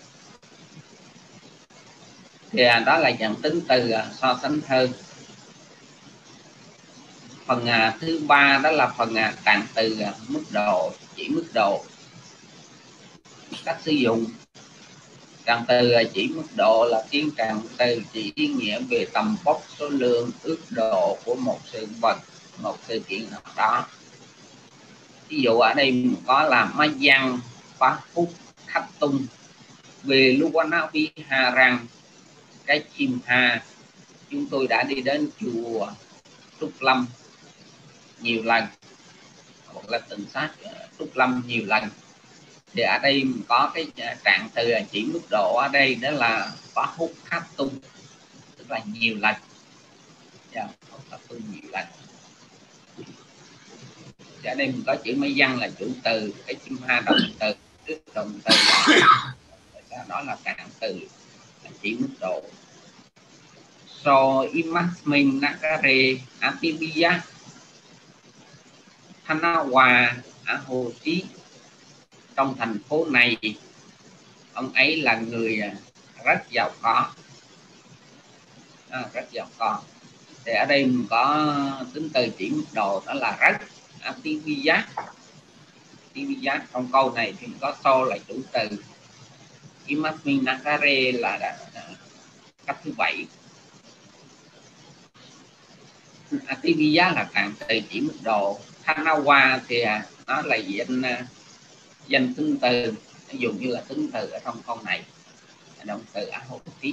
Thì đó là dạng tính từ so sánh hơn. Phần à, thứ ba đó là phần à, trạng từ à, mức độ, chỉ mức độ. Cách sử dụng trạng từ à, chỉ mức độ là tiếng trạng từ chỉ ý nghĩa về tầm vóc, số lượng, ước độ của một sự vật, một sự kiện nào đó. Ví dụ ở đây mình có là Mayang Phá Phúc Khách Tung về Luwana Viharang, cái chim hà. Chúng tôi đã đi đến chùa Trúc Lâm nhiều lần, hoặc là từng sát Trúc Lâm nhiều lần. Thì ở đây mình có cái trạng từ chỉ mức độ ở đây đó là Phá Hút Khách Tung, tức là nhiều lần. Yeah, Khách Tung nhiều lần. Ở đây mình có chữ mấy văn là chủ từ, cái chim ha động từ, trước động từ, đó là trạng từ chỉ mức độ. So imasmin nakare atibiya Thanawa Ahoti, trong thành phố này ông ấy là người rất giàu có, à, rất giàu có. Thì ở đây mình có tính từ chỉ mức độ đó là rất. Atibiya, Atibiya trong câu này thì có so là chủ từ, imasmin nakare là, là, là cách thứ bảy. Atibiya là trạng từ chỉ mức độ. Thanawa thì nó là danh danh tính từ, nó dùng như là tính từ ở trong câu này, động từ ahoti.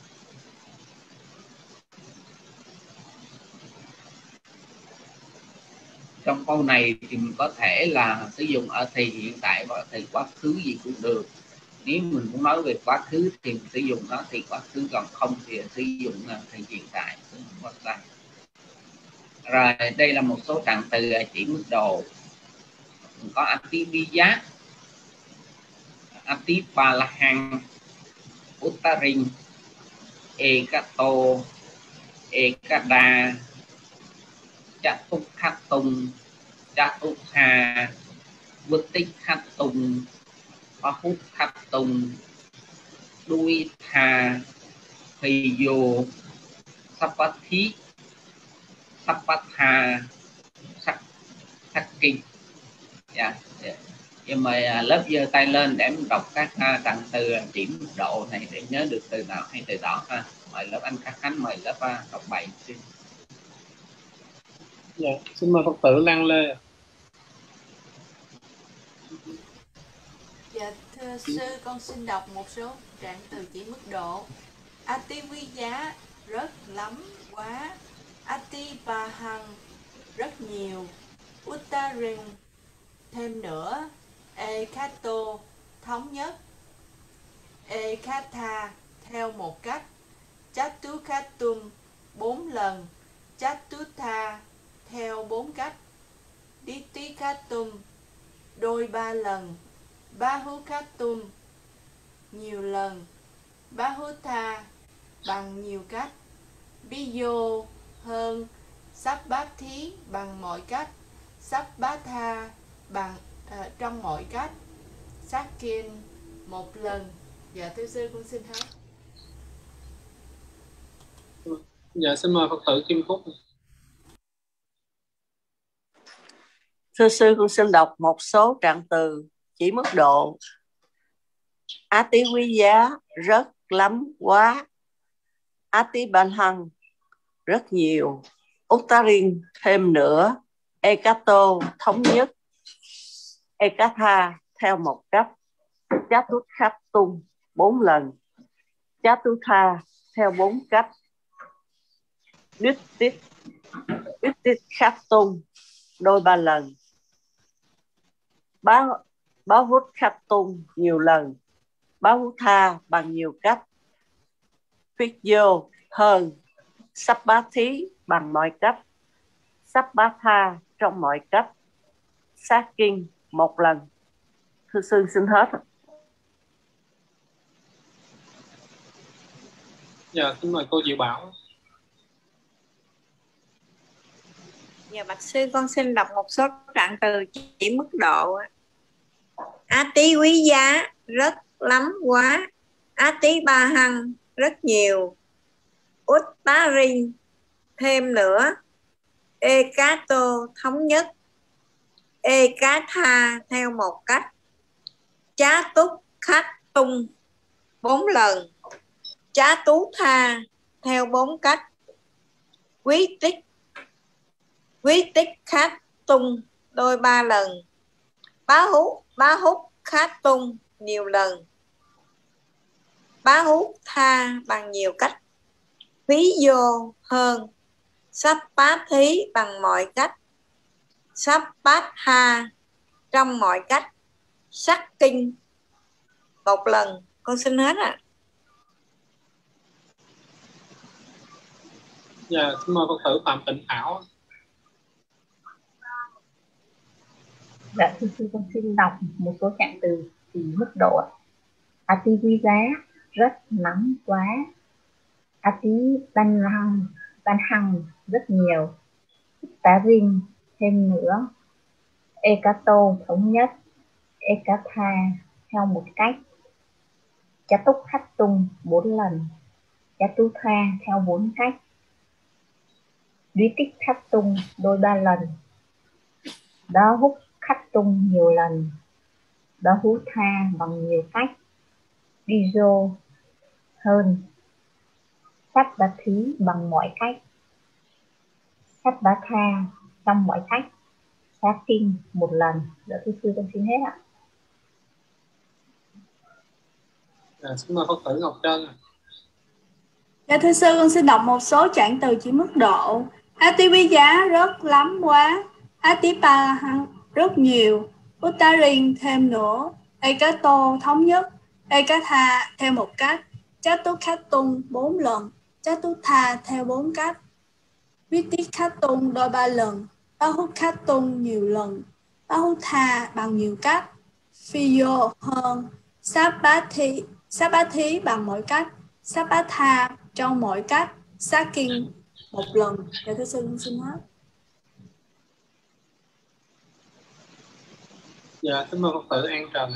Trong câu này thì mình có thể là sử dụng ở thì hiện tại và thì quá khứ gì cũng được. Nếu mình muốn nói về quá khứ thì mình sử dụng nó thì quá khứ, còn không thì sử dụng thì hiện tại. Rồi đây là một số trạng từ chỉ mức độ. Mình có Atibiya, Atipalahang, Uttarin, Ekato, Ekada, Chatukhatung, Chatukha, Vutikhatung, Pahukhatung, Duitha, Hiyo, Sapathi, Sapatha, Sakki. Dạ, nhưng mà lớp giơ tay lên để mình đọc các trạng từ chỉ mức độ này để nhớ được từ nào hay từ đó ha. Mời lớp anh Khắc Khánh, mời lớp đọc bài. Dạ, xin mời Phật tử Lan Lê. Dạ thưa sư, con xin đọc một số trạng từ chỉ mức độ. Ativiya rất lắm quá, Atipahang rất nhiều, Uttarin thêm nữa, Ekato thống nhất, Ekatha theo một cách, Chatukhatum bốn lần, Chatutha theo bốn cách, Ditikhatum đôi ba lần, Bahukhatum nhiều lần, Bahutha bằng nhiều cách, Biyo hơn, Sabbati bằng mọi cách, Sabbatha bằng uh, trong mọi cách, Sakin một lần. Dạ thưa sư, con xin hết. Dạ xin mời Phật tử Kim Phúc. Thưa sư, con xin đọc một số trạng từ chỉ mức độ. Ati quý giá rất lắm quá, Ati ban hăng rất nhiều, Uttarin thêm nữa, Ekato thống nhất, Ekatha theo một cách, Chatukhatung bốn lần, Chatutha theo bốn cách, Ditikhatum đôi ba lần, Bahukhatum nhiều lần, Bahutha bằng nhiều cách, Vidyo hơn, Sabbati bằng mọi cách, Sabbatha trong mọi cách, Sakin một lần. Thưa sư xin hết. Dạ xin mời cô Diệu Bảo. Dạ bạch sư, con xin đọc một số trạng từ chỉ mức độ. Ati quý giá rất lắm quá, Ati ba hăng rất nhiều, Uttarin thêm nữa, Ekato thống nhất, Ekatha theo một cách, Chá túc khách tung bốn lần, Chá tú tha theo bốn cách, Quý tích Quý tích khách tung đôi ba lần, Bá hút Bá hút khách tung nhiều lần, Bá hút tha bằng nhiều cách, Phí vô hơn, Sắp bá thí bằng mọi cách, Sắp bát ha trong mọi cách, Sắc kinh một lần. Con xin hết ạ. À. Dạ, xin mời Phật tử Phạm Tịnh Thảo. Dạ, thưa sư, con xin đọc một số trạng từ tùy mức độ. Ati quý giá, rất lắm quá. Ati ban hăng, ban hăng, rất nhiều. Tá rinh, thêm nữa. Ekato, thống nhất. Ekatha, theo một cách. Chá túc khách tung, bốn lần. Chá tu tha, theo bốn cách. Lý tích khách tung, đôi ba lần. Đó hút khách tung nhiều lần. Đó hú tha bằng nhiều cách. Đi rô hơn. Sát bá thí bằng mọi cách. Sát bá tha trong mọi cách. Sát kinh một lần. Dạ thưa sư, con xin hết ạ. Dạ, xin mời Phật tử Ngọc Trân. Dạ thưa sư, con xin đọc một số trạng từ chỉ mức độ. Ati quý giá, rất lắm quá. Ati pa hăng, rất nhiều. Uttarin, thêm nữa. Ekato, thống nhất. Ekatha, theo một cách. Chatukhatung, bốn lần. Chatutha, theo bốn cách. Vitikhatung, đôi ba lần. Bahukhatung, nhiều lần. Bahutha, bằng nhiều cách. Phiyo, hơn. Sabathi, Sabathi, bằng mọi cách. Sabatha, trong mọi cách. Saking, một lần. Dạ thưa sư, xin hết. Dạ, xin mời Phật tử An Trần.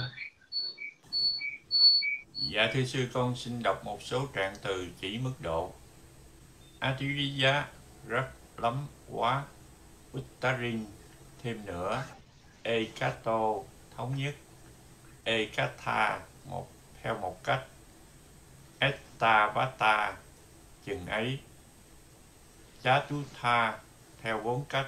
Dạ thưa sư, con xin đọc một số trạng từ chỉ mức độ. Atiriya, rất lắm quá. Uttarin, thêm nữa. Ekato, thống nhất. Ekatha, một theo một cách. Ettavata, chừng ấy. Chatutha, theo bốn cách.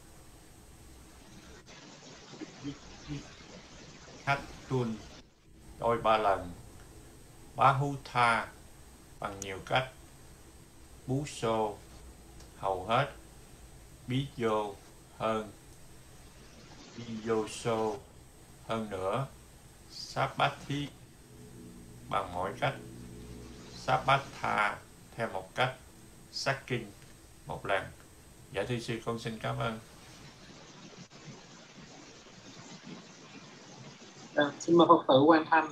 Khatun, đôi ba lần. Bahutha, bằng nhiều cách. Buso, hầu hết. Bijo, hơn. Bijoso, hơn nữa. Sabathi, bằng mọi cách. Sabatha, theo một cách. Saking, một lần. Dạ thưa sư, con xin cảm ơn. Dạ, xin mời Phật tử Quang Thanh.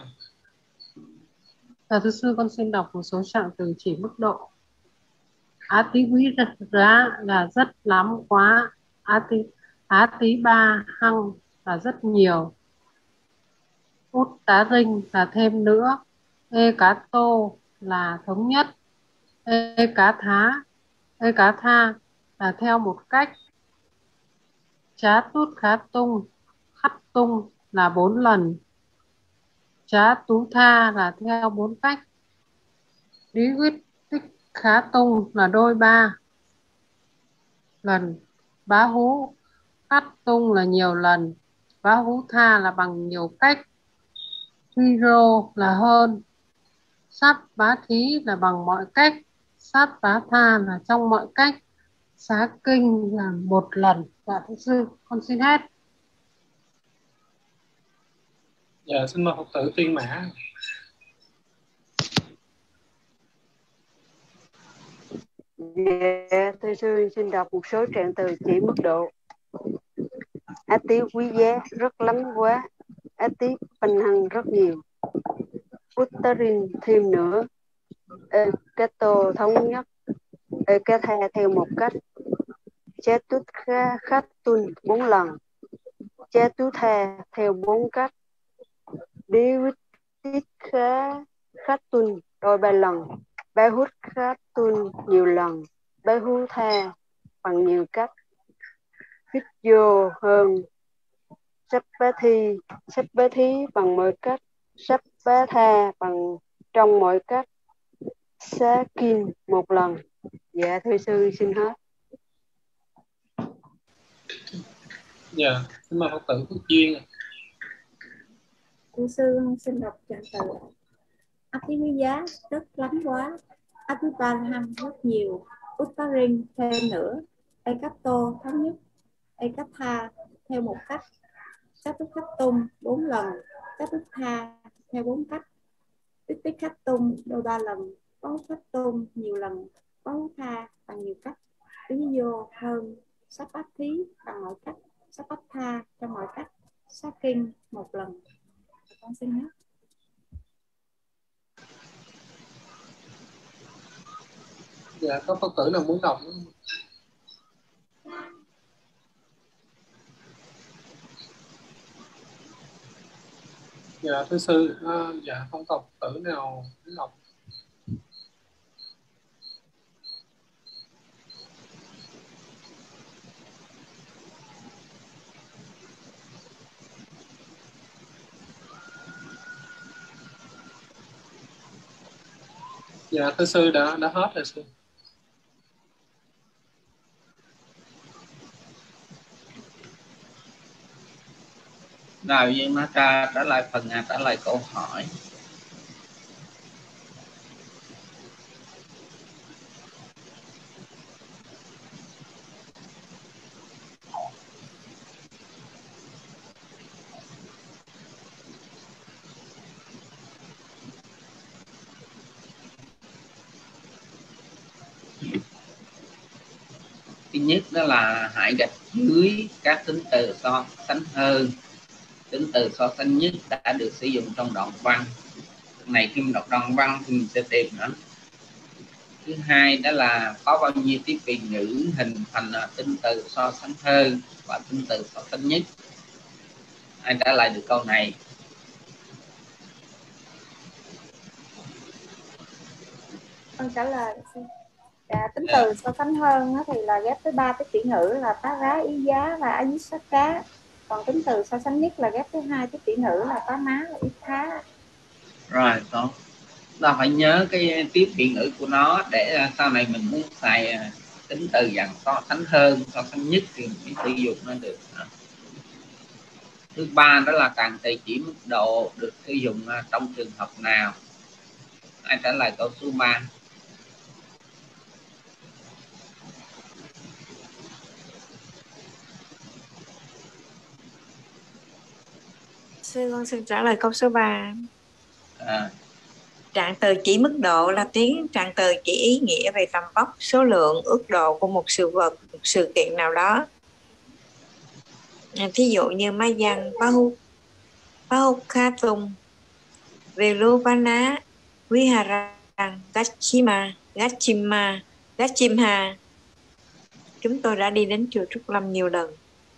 Dạ thưa sư, con xin đọc một số trạng từ chỉ mức độ. Ati quý giá là rất lắm quá. Ati Ati ba hăng là rất nhiều. Út tá rinh là thêm nữa. Ê cá tô là thống nhất. Ê cá thá Ê cá tha là theo một cách. Chá tút khá tung Khắt tung là bốn lần. Chá tú tha là theo bốn cách. Lý quyết tích khá tung là đôi ba lần. Bá hú khát tung là nhiều lần. Bá hú tha là bằng nhiều cách. Hiro là hơn. Sát bá thí là bằng mọi cách. Sát bá tha là trong mọi cách. Xá kinh là một lần. Dạ thưa sư, con xin hết. Dạ, xin mời Phật tử Tiên Mã. Dạ, thưa sư, xin đọc một số trạng từ chỉ mức độ. Ati quý giá, rất lắm quá. Ati bình hằng, rất nhiều. Uttarin, thêm nữa. Ekato, thống nhất. Ekatha, theo một cách. Chatukha Khatun, bốn lần. Chatutha, theo bốn cách. Divitikha Khatun, đôi ba lần. Bahut Khatun, nhiều lần. Bahutha, bằng nhiều cách. khích vô hơn. Sắp bá thi, sắp bá thí bằng mọi cách, sắp bá tha bằng trong mọi cách, xá kim một lần. Dạ thưa sư xin hết. Dạ, xin mời Phật tử Phước Duyên. Thưa sư xin đọc trạng từ. Athiviya rất lắm quá, Athiparham rất nhiều, Uttarin thêm nữa, Ekato thống nhất, Ekatha theo một cách, Chatukhattum bốn lần, Chatutha theo bốn cách, Titikhattum đôi ba lần, Bahukhattum nhiều lần, Bahutha bằng nhiều cách, Ví vô hơn, Sapathi bằng mọi cách, Sapatha trong mọi cách, Sakin một lần. Con xin hết. Dạ, có Phật tử nào muốn đọc không? Dạ thưa sư, à, dạ không có Phật tử nào muốn đọc. Dạ thưa sư đã đã hết rồi sư. Nào viên nó trả, trả lại phần à, trả lời câu hỏi. Thứ nhất đó là hãy gạch dưới các tính từ so sánh hơn. Tính từ so sánh nhất đã được sử dụng trong đoạn văn. Này khi mình đọc đoạn văn thì mình sẽ tìm nó. Thứ hai đó là có bao nhiêu tiếp vị ngữ hình thành tính từ so sánh hơn và tính từ so sánh nhất. Ai trả lời được câu này? Con trả lời. Dạ, tính từ so sánh hơn thì là ghép với ba cái tỷ ngữ là tá rá, ý giá và á dít sát cá. Còn tính từ so sánh nhất là ghép với hai cái tỷ ngữ là tá má và ít thá. Rồi, tốt. Ta phải nhớ cái tiếp vị ngữ của nó để sau này mình muốn xài tính từ dạng so sánh hơn, so sánh nhất thì mình sử dụng nó được. Thứ ba đó là càng từ chỉ mức độ được sử dụng trong trường hợp nào? Ai trả lời câu số ba? Sư con xin trả lời câu số ba. À. Trạng từ chỉ mức độ là tiếng trạng từ chỉ ý nghĩa về tầm vóc, số lượng, ước độ của một sự vật, một sự kiện nào đó. Thí dụ như máy văn Bahu Bahukhatum, Velupana, Viharang, Gachima, Gachima, Gachimha. Chúng tôi đã đi đến chùa Trúc Lâm nhiều lần.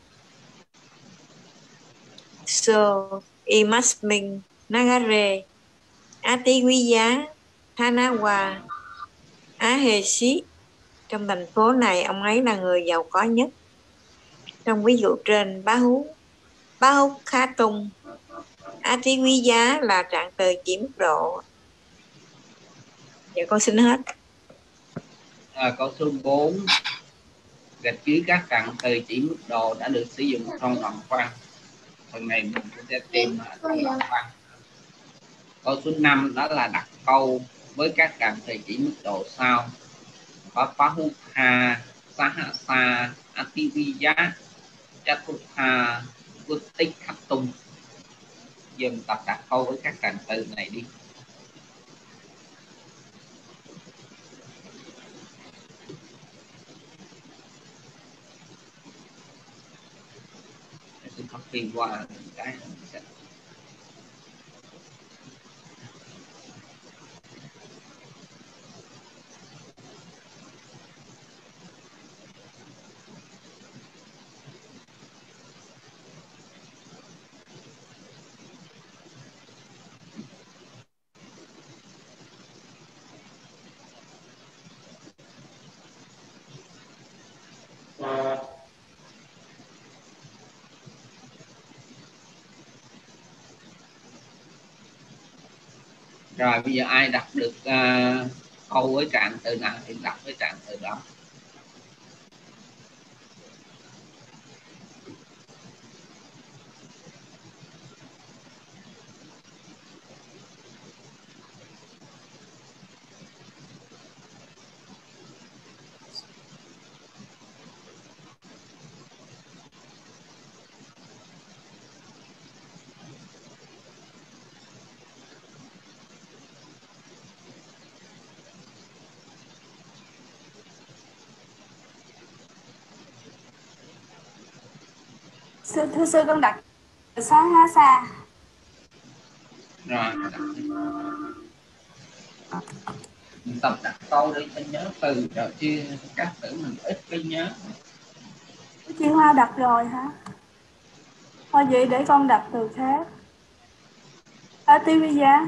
So, Imasmin, Nagare, Atiwiya, Thanawa, Ahesi. Trong thành phố này, ông ấy là người giàu có nhất. Trong ví dụ trên, Bahu, Bahukhatum, Atiwiya là trạng từ chỉ mức độ. Dạ con xin hết. À, câu số bốn. Gạch dưới các trạng từ chỉ mức độ đã được sử dụng trong đoạn văn. Phần này mình sẽ tìm trong đoạn văn. Câu số năm đó là đặt câu với các trạng từ chỉ mức độ sau. Có Pahukha, Sahasa, Ativiya, Chatutha, Utikhattum. Giờ mình tập đặt câu với các trạng từ này đi. Tôi copy qua cái Rồi bây giờ ai đọc được uh, câu với trạng từ nào thì đọc với trạng từ đó. Sư, thưa sư con đặt xá há xa. Rồi mình tập đặt câu để cho nhớ từ, rồi chứ các tử mình ít cái nhớ. Chị Hoa đặt rồi hả? Thôi vậy để con đặt từ khác. À, ti vi giá.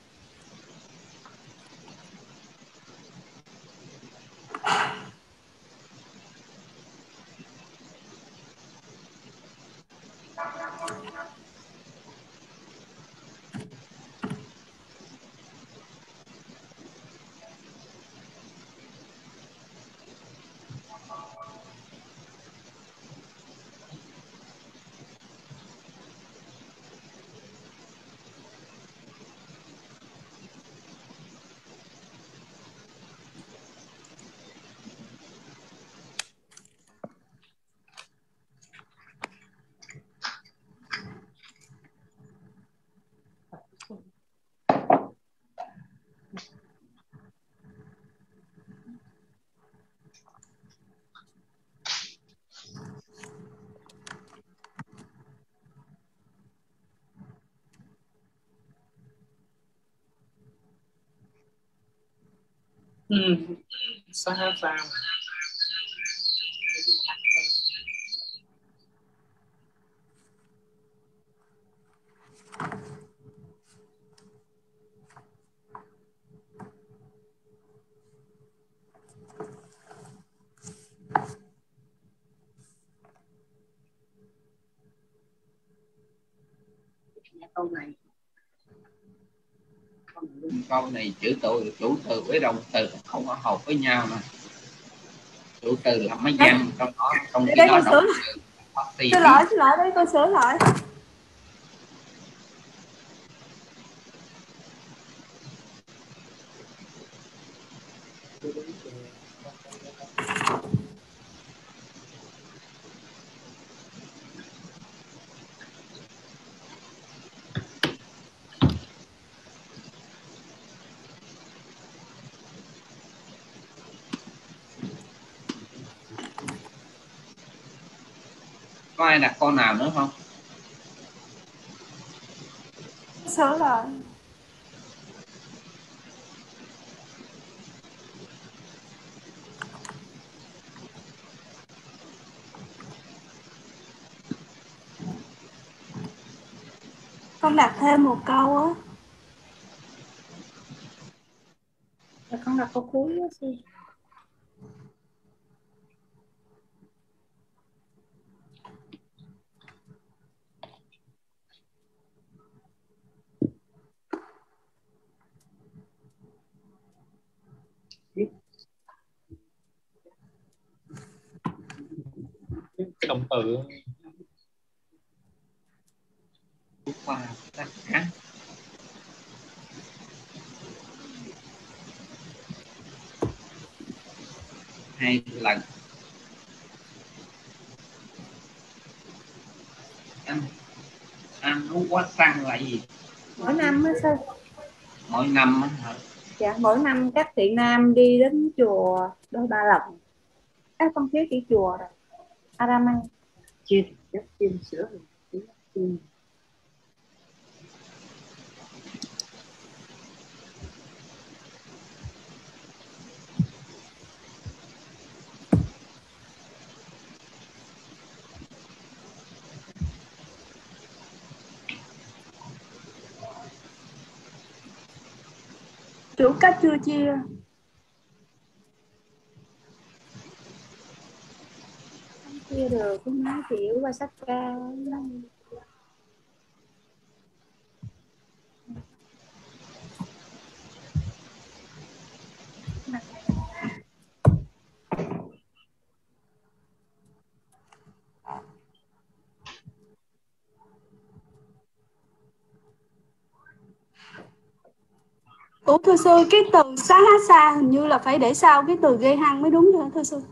Ừ. Sao sao? Câu này câu này chữ từ chủ từ với động từ không có hợp với nhau mà. Chủ từ là mấy văn trong đó, trong khi đó động từ. Xin lỗi, xin lỗi đấy, con sửa lại. Có ai đặt con nào nữa không? Sửa lại. Con đặt thêm một câu á. Rồi con đặt câu cuối á sư. Cái động từ qua tất cả hai lần. Anh anh uống quá xăng là gì? Mỗi năm á sư. Mỗi năm á hả? Dạ, mỗi năm các thiện nam đi đến chùa đôi ba lần. Các con thiếu chỉ chùa rồi. Araman. chiên chắc chiên sữa chiên. Chủ cách chưa chia. Không chia được, cũng nói chịu qua sách ca. Ủa thưa sư, cái từ xá há xa hình như là phải để sau cái từ gây hăng mới đúng rồi thưa sư.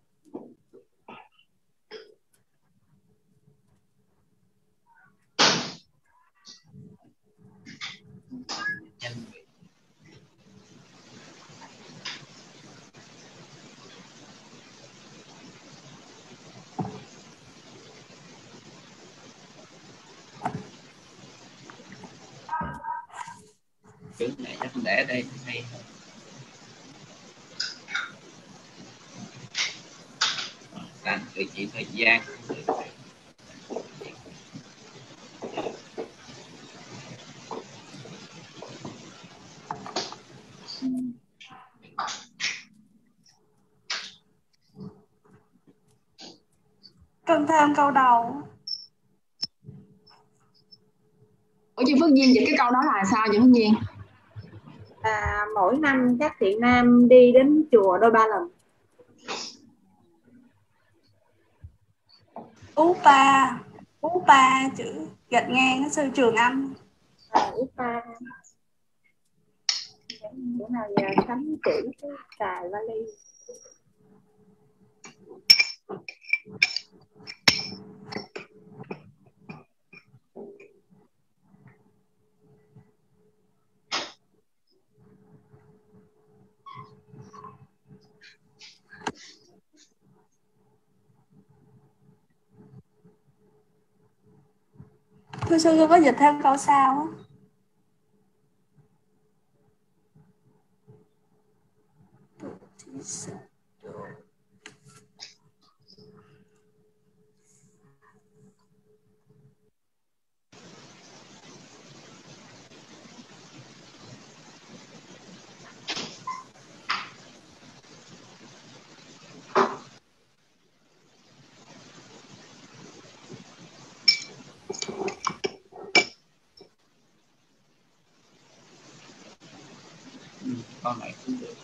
chữ này chắc để đây hay hơn. Làm từ chỉ thời gian. Cần thêm câu đầu. Ủa chị Phước Duyên, vậy cái câu đó là sao chị Phước Duyên? À, mỗi năm các thiện nam đi đến chùa đôi ba lần. Ú pa, ú pa chữ gạch ngang cái sư Trường Anh. À, ú pa. Bữa nào giờ sắm chữ cái cài vali. Thưa sư, tôi có dịch thêm câu sau á. Ừ, con này cũng được.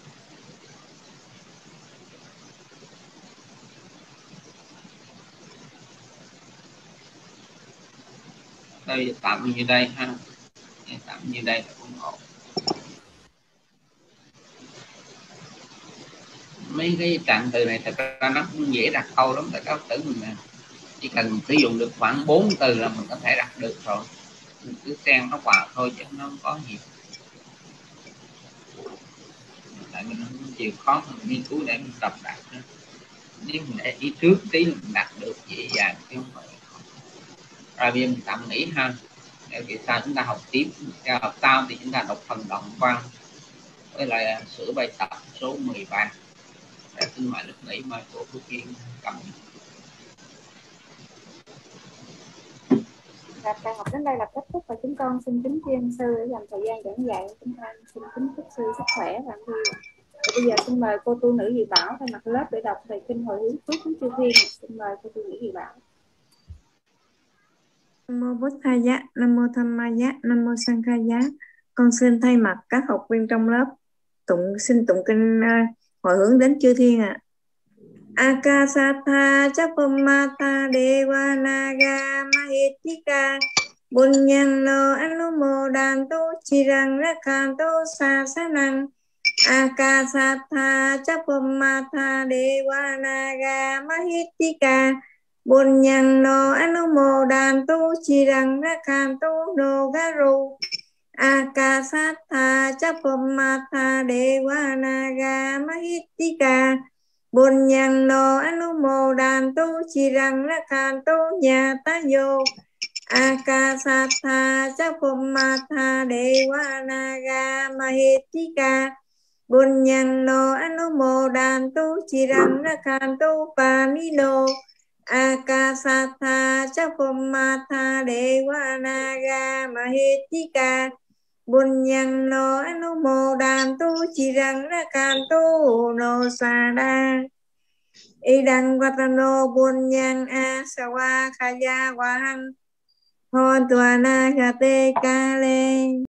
Đây tạm như đây ha, tạm như đây là cũng ổn. Mấy cái trạng từ này thật ra nó cũng dễ đặt câu lắm, tại các tử mình nè, chỉ cần sử dụng được khoảng bốn từ là mình có thể đặt được rồi, mình cứ xen nó vào thôi chứ nó không có gì. Tại mình không chịu khó mình nghiên cứu để mình tập đặt nữa. Nếu mình để ý trước tí là mình đặt được dễ dàng chứ không phải. Rồi bây giờ mình tạm nghỉ ha, để kỳ sau chúng ta học tiếp. Cho học sau thì chúng ta đọc phần đoạn văn với lại sửa bài tập số mười ba. Để xin mời lúc nghỉ mời cô Phước Kiên cầm. Và bài học đến đây là kết thúc và chúng con xin kính tri ân sư để dành thời gian giảng dạy. Chúng con xin kính chúc sư sức khỏe và an vui. Bây giờ xin mời cô tu nữ Dị Bảo thay mặt lớp để đọc bài kinh hồi hướng phước đến chư thiên. Xin mời cô tu nữ Dị Bảo. Nam mô Bụt Thaya, Nam mô Tham Maya, Nam mô Sankhaya. Con xin thay mặt các học viên trong lớp tụng xin tụng kinh uh, hồi hướng đến chư thiên ạ. À. Akasatha Chapamata Dewa Naga Mahitika Bunyang no Anumodantu Chirang Rakhantu Sasanang. Akasatha Chapamata Dewa Naga Mahitika Bunyang no Anumodantu Chirang Rakhantu no Garu. Akasatha Chapamata Dewa Naga Mahitika Bunyang no Anumodantu Chirang Rakhantu Nyatayo. Akasatha Chapamata Dewa Naga Mahitika Bunyang no Anumodantu Chirang Rakhantu Panino. Akasatha Chapamata Dewa Naga Mahitika Bunyang no Anumodantu Chirang Rakhantu no Sada. Idang Vatano Bunyang Asawa Khaya Wahan Hon Tuana Kate Kale.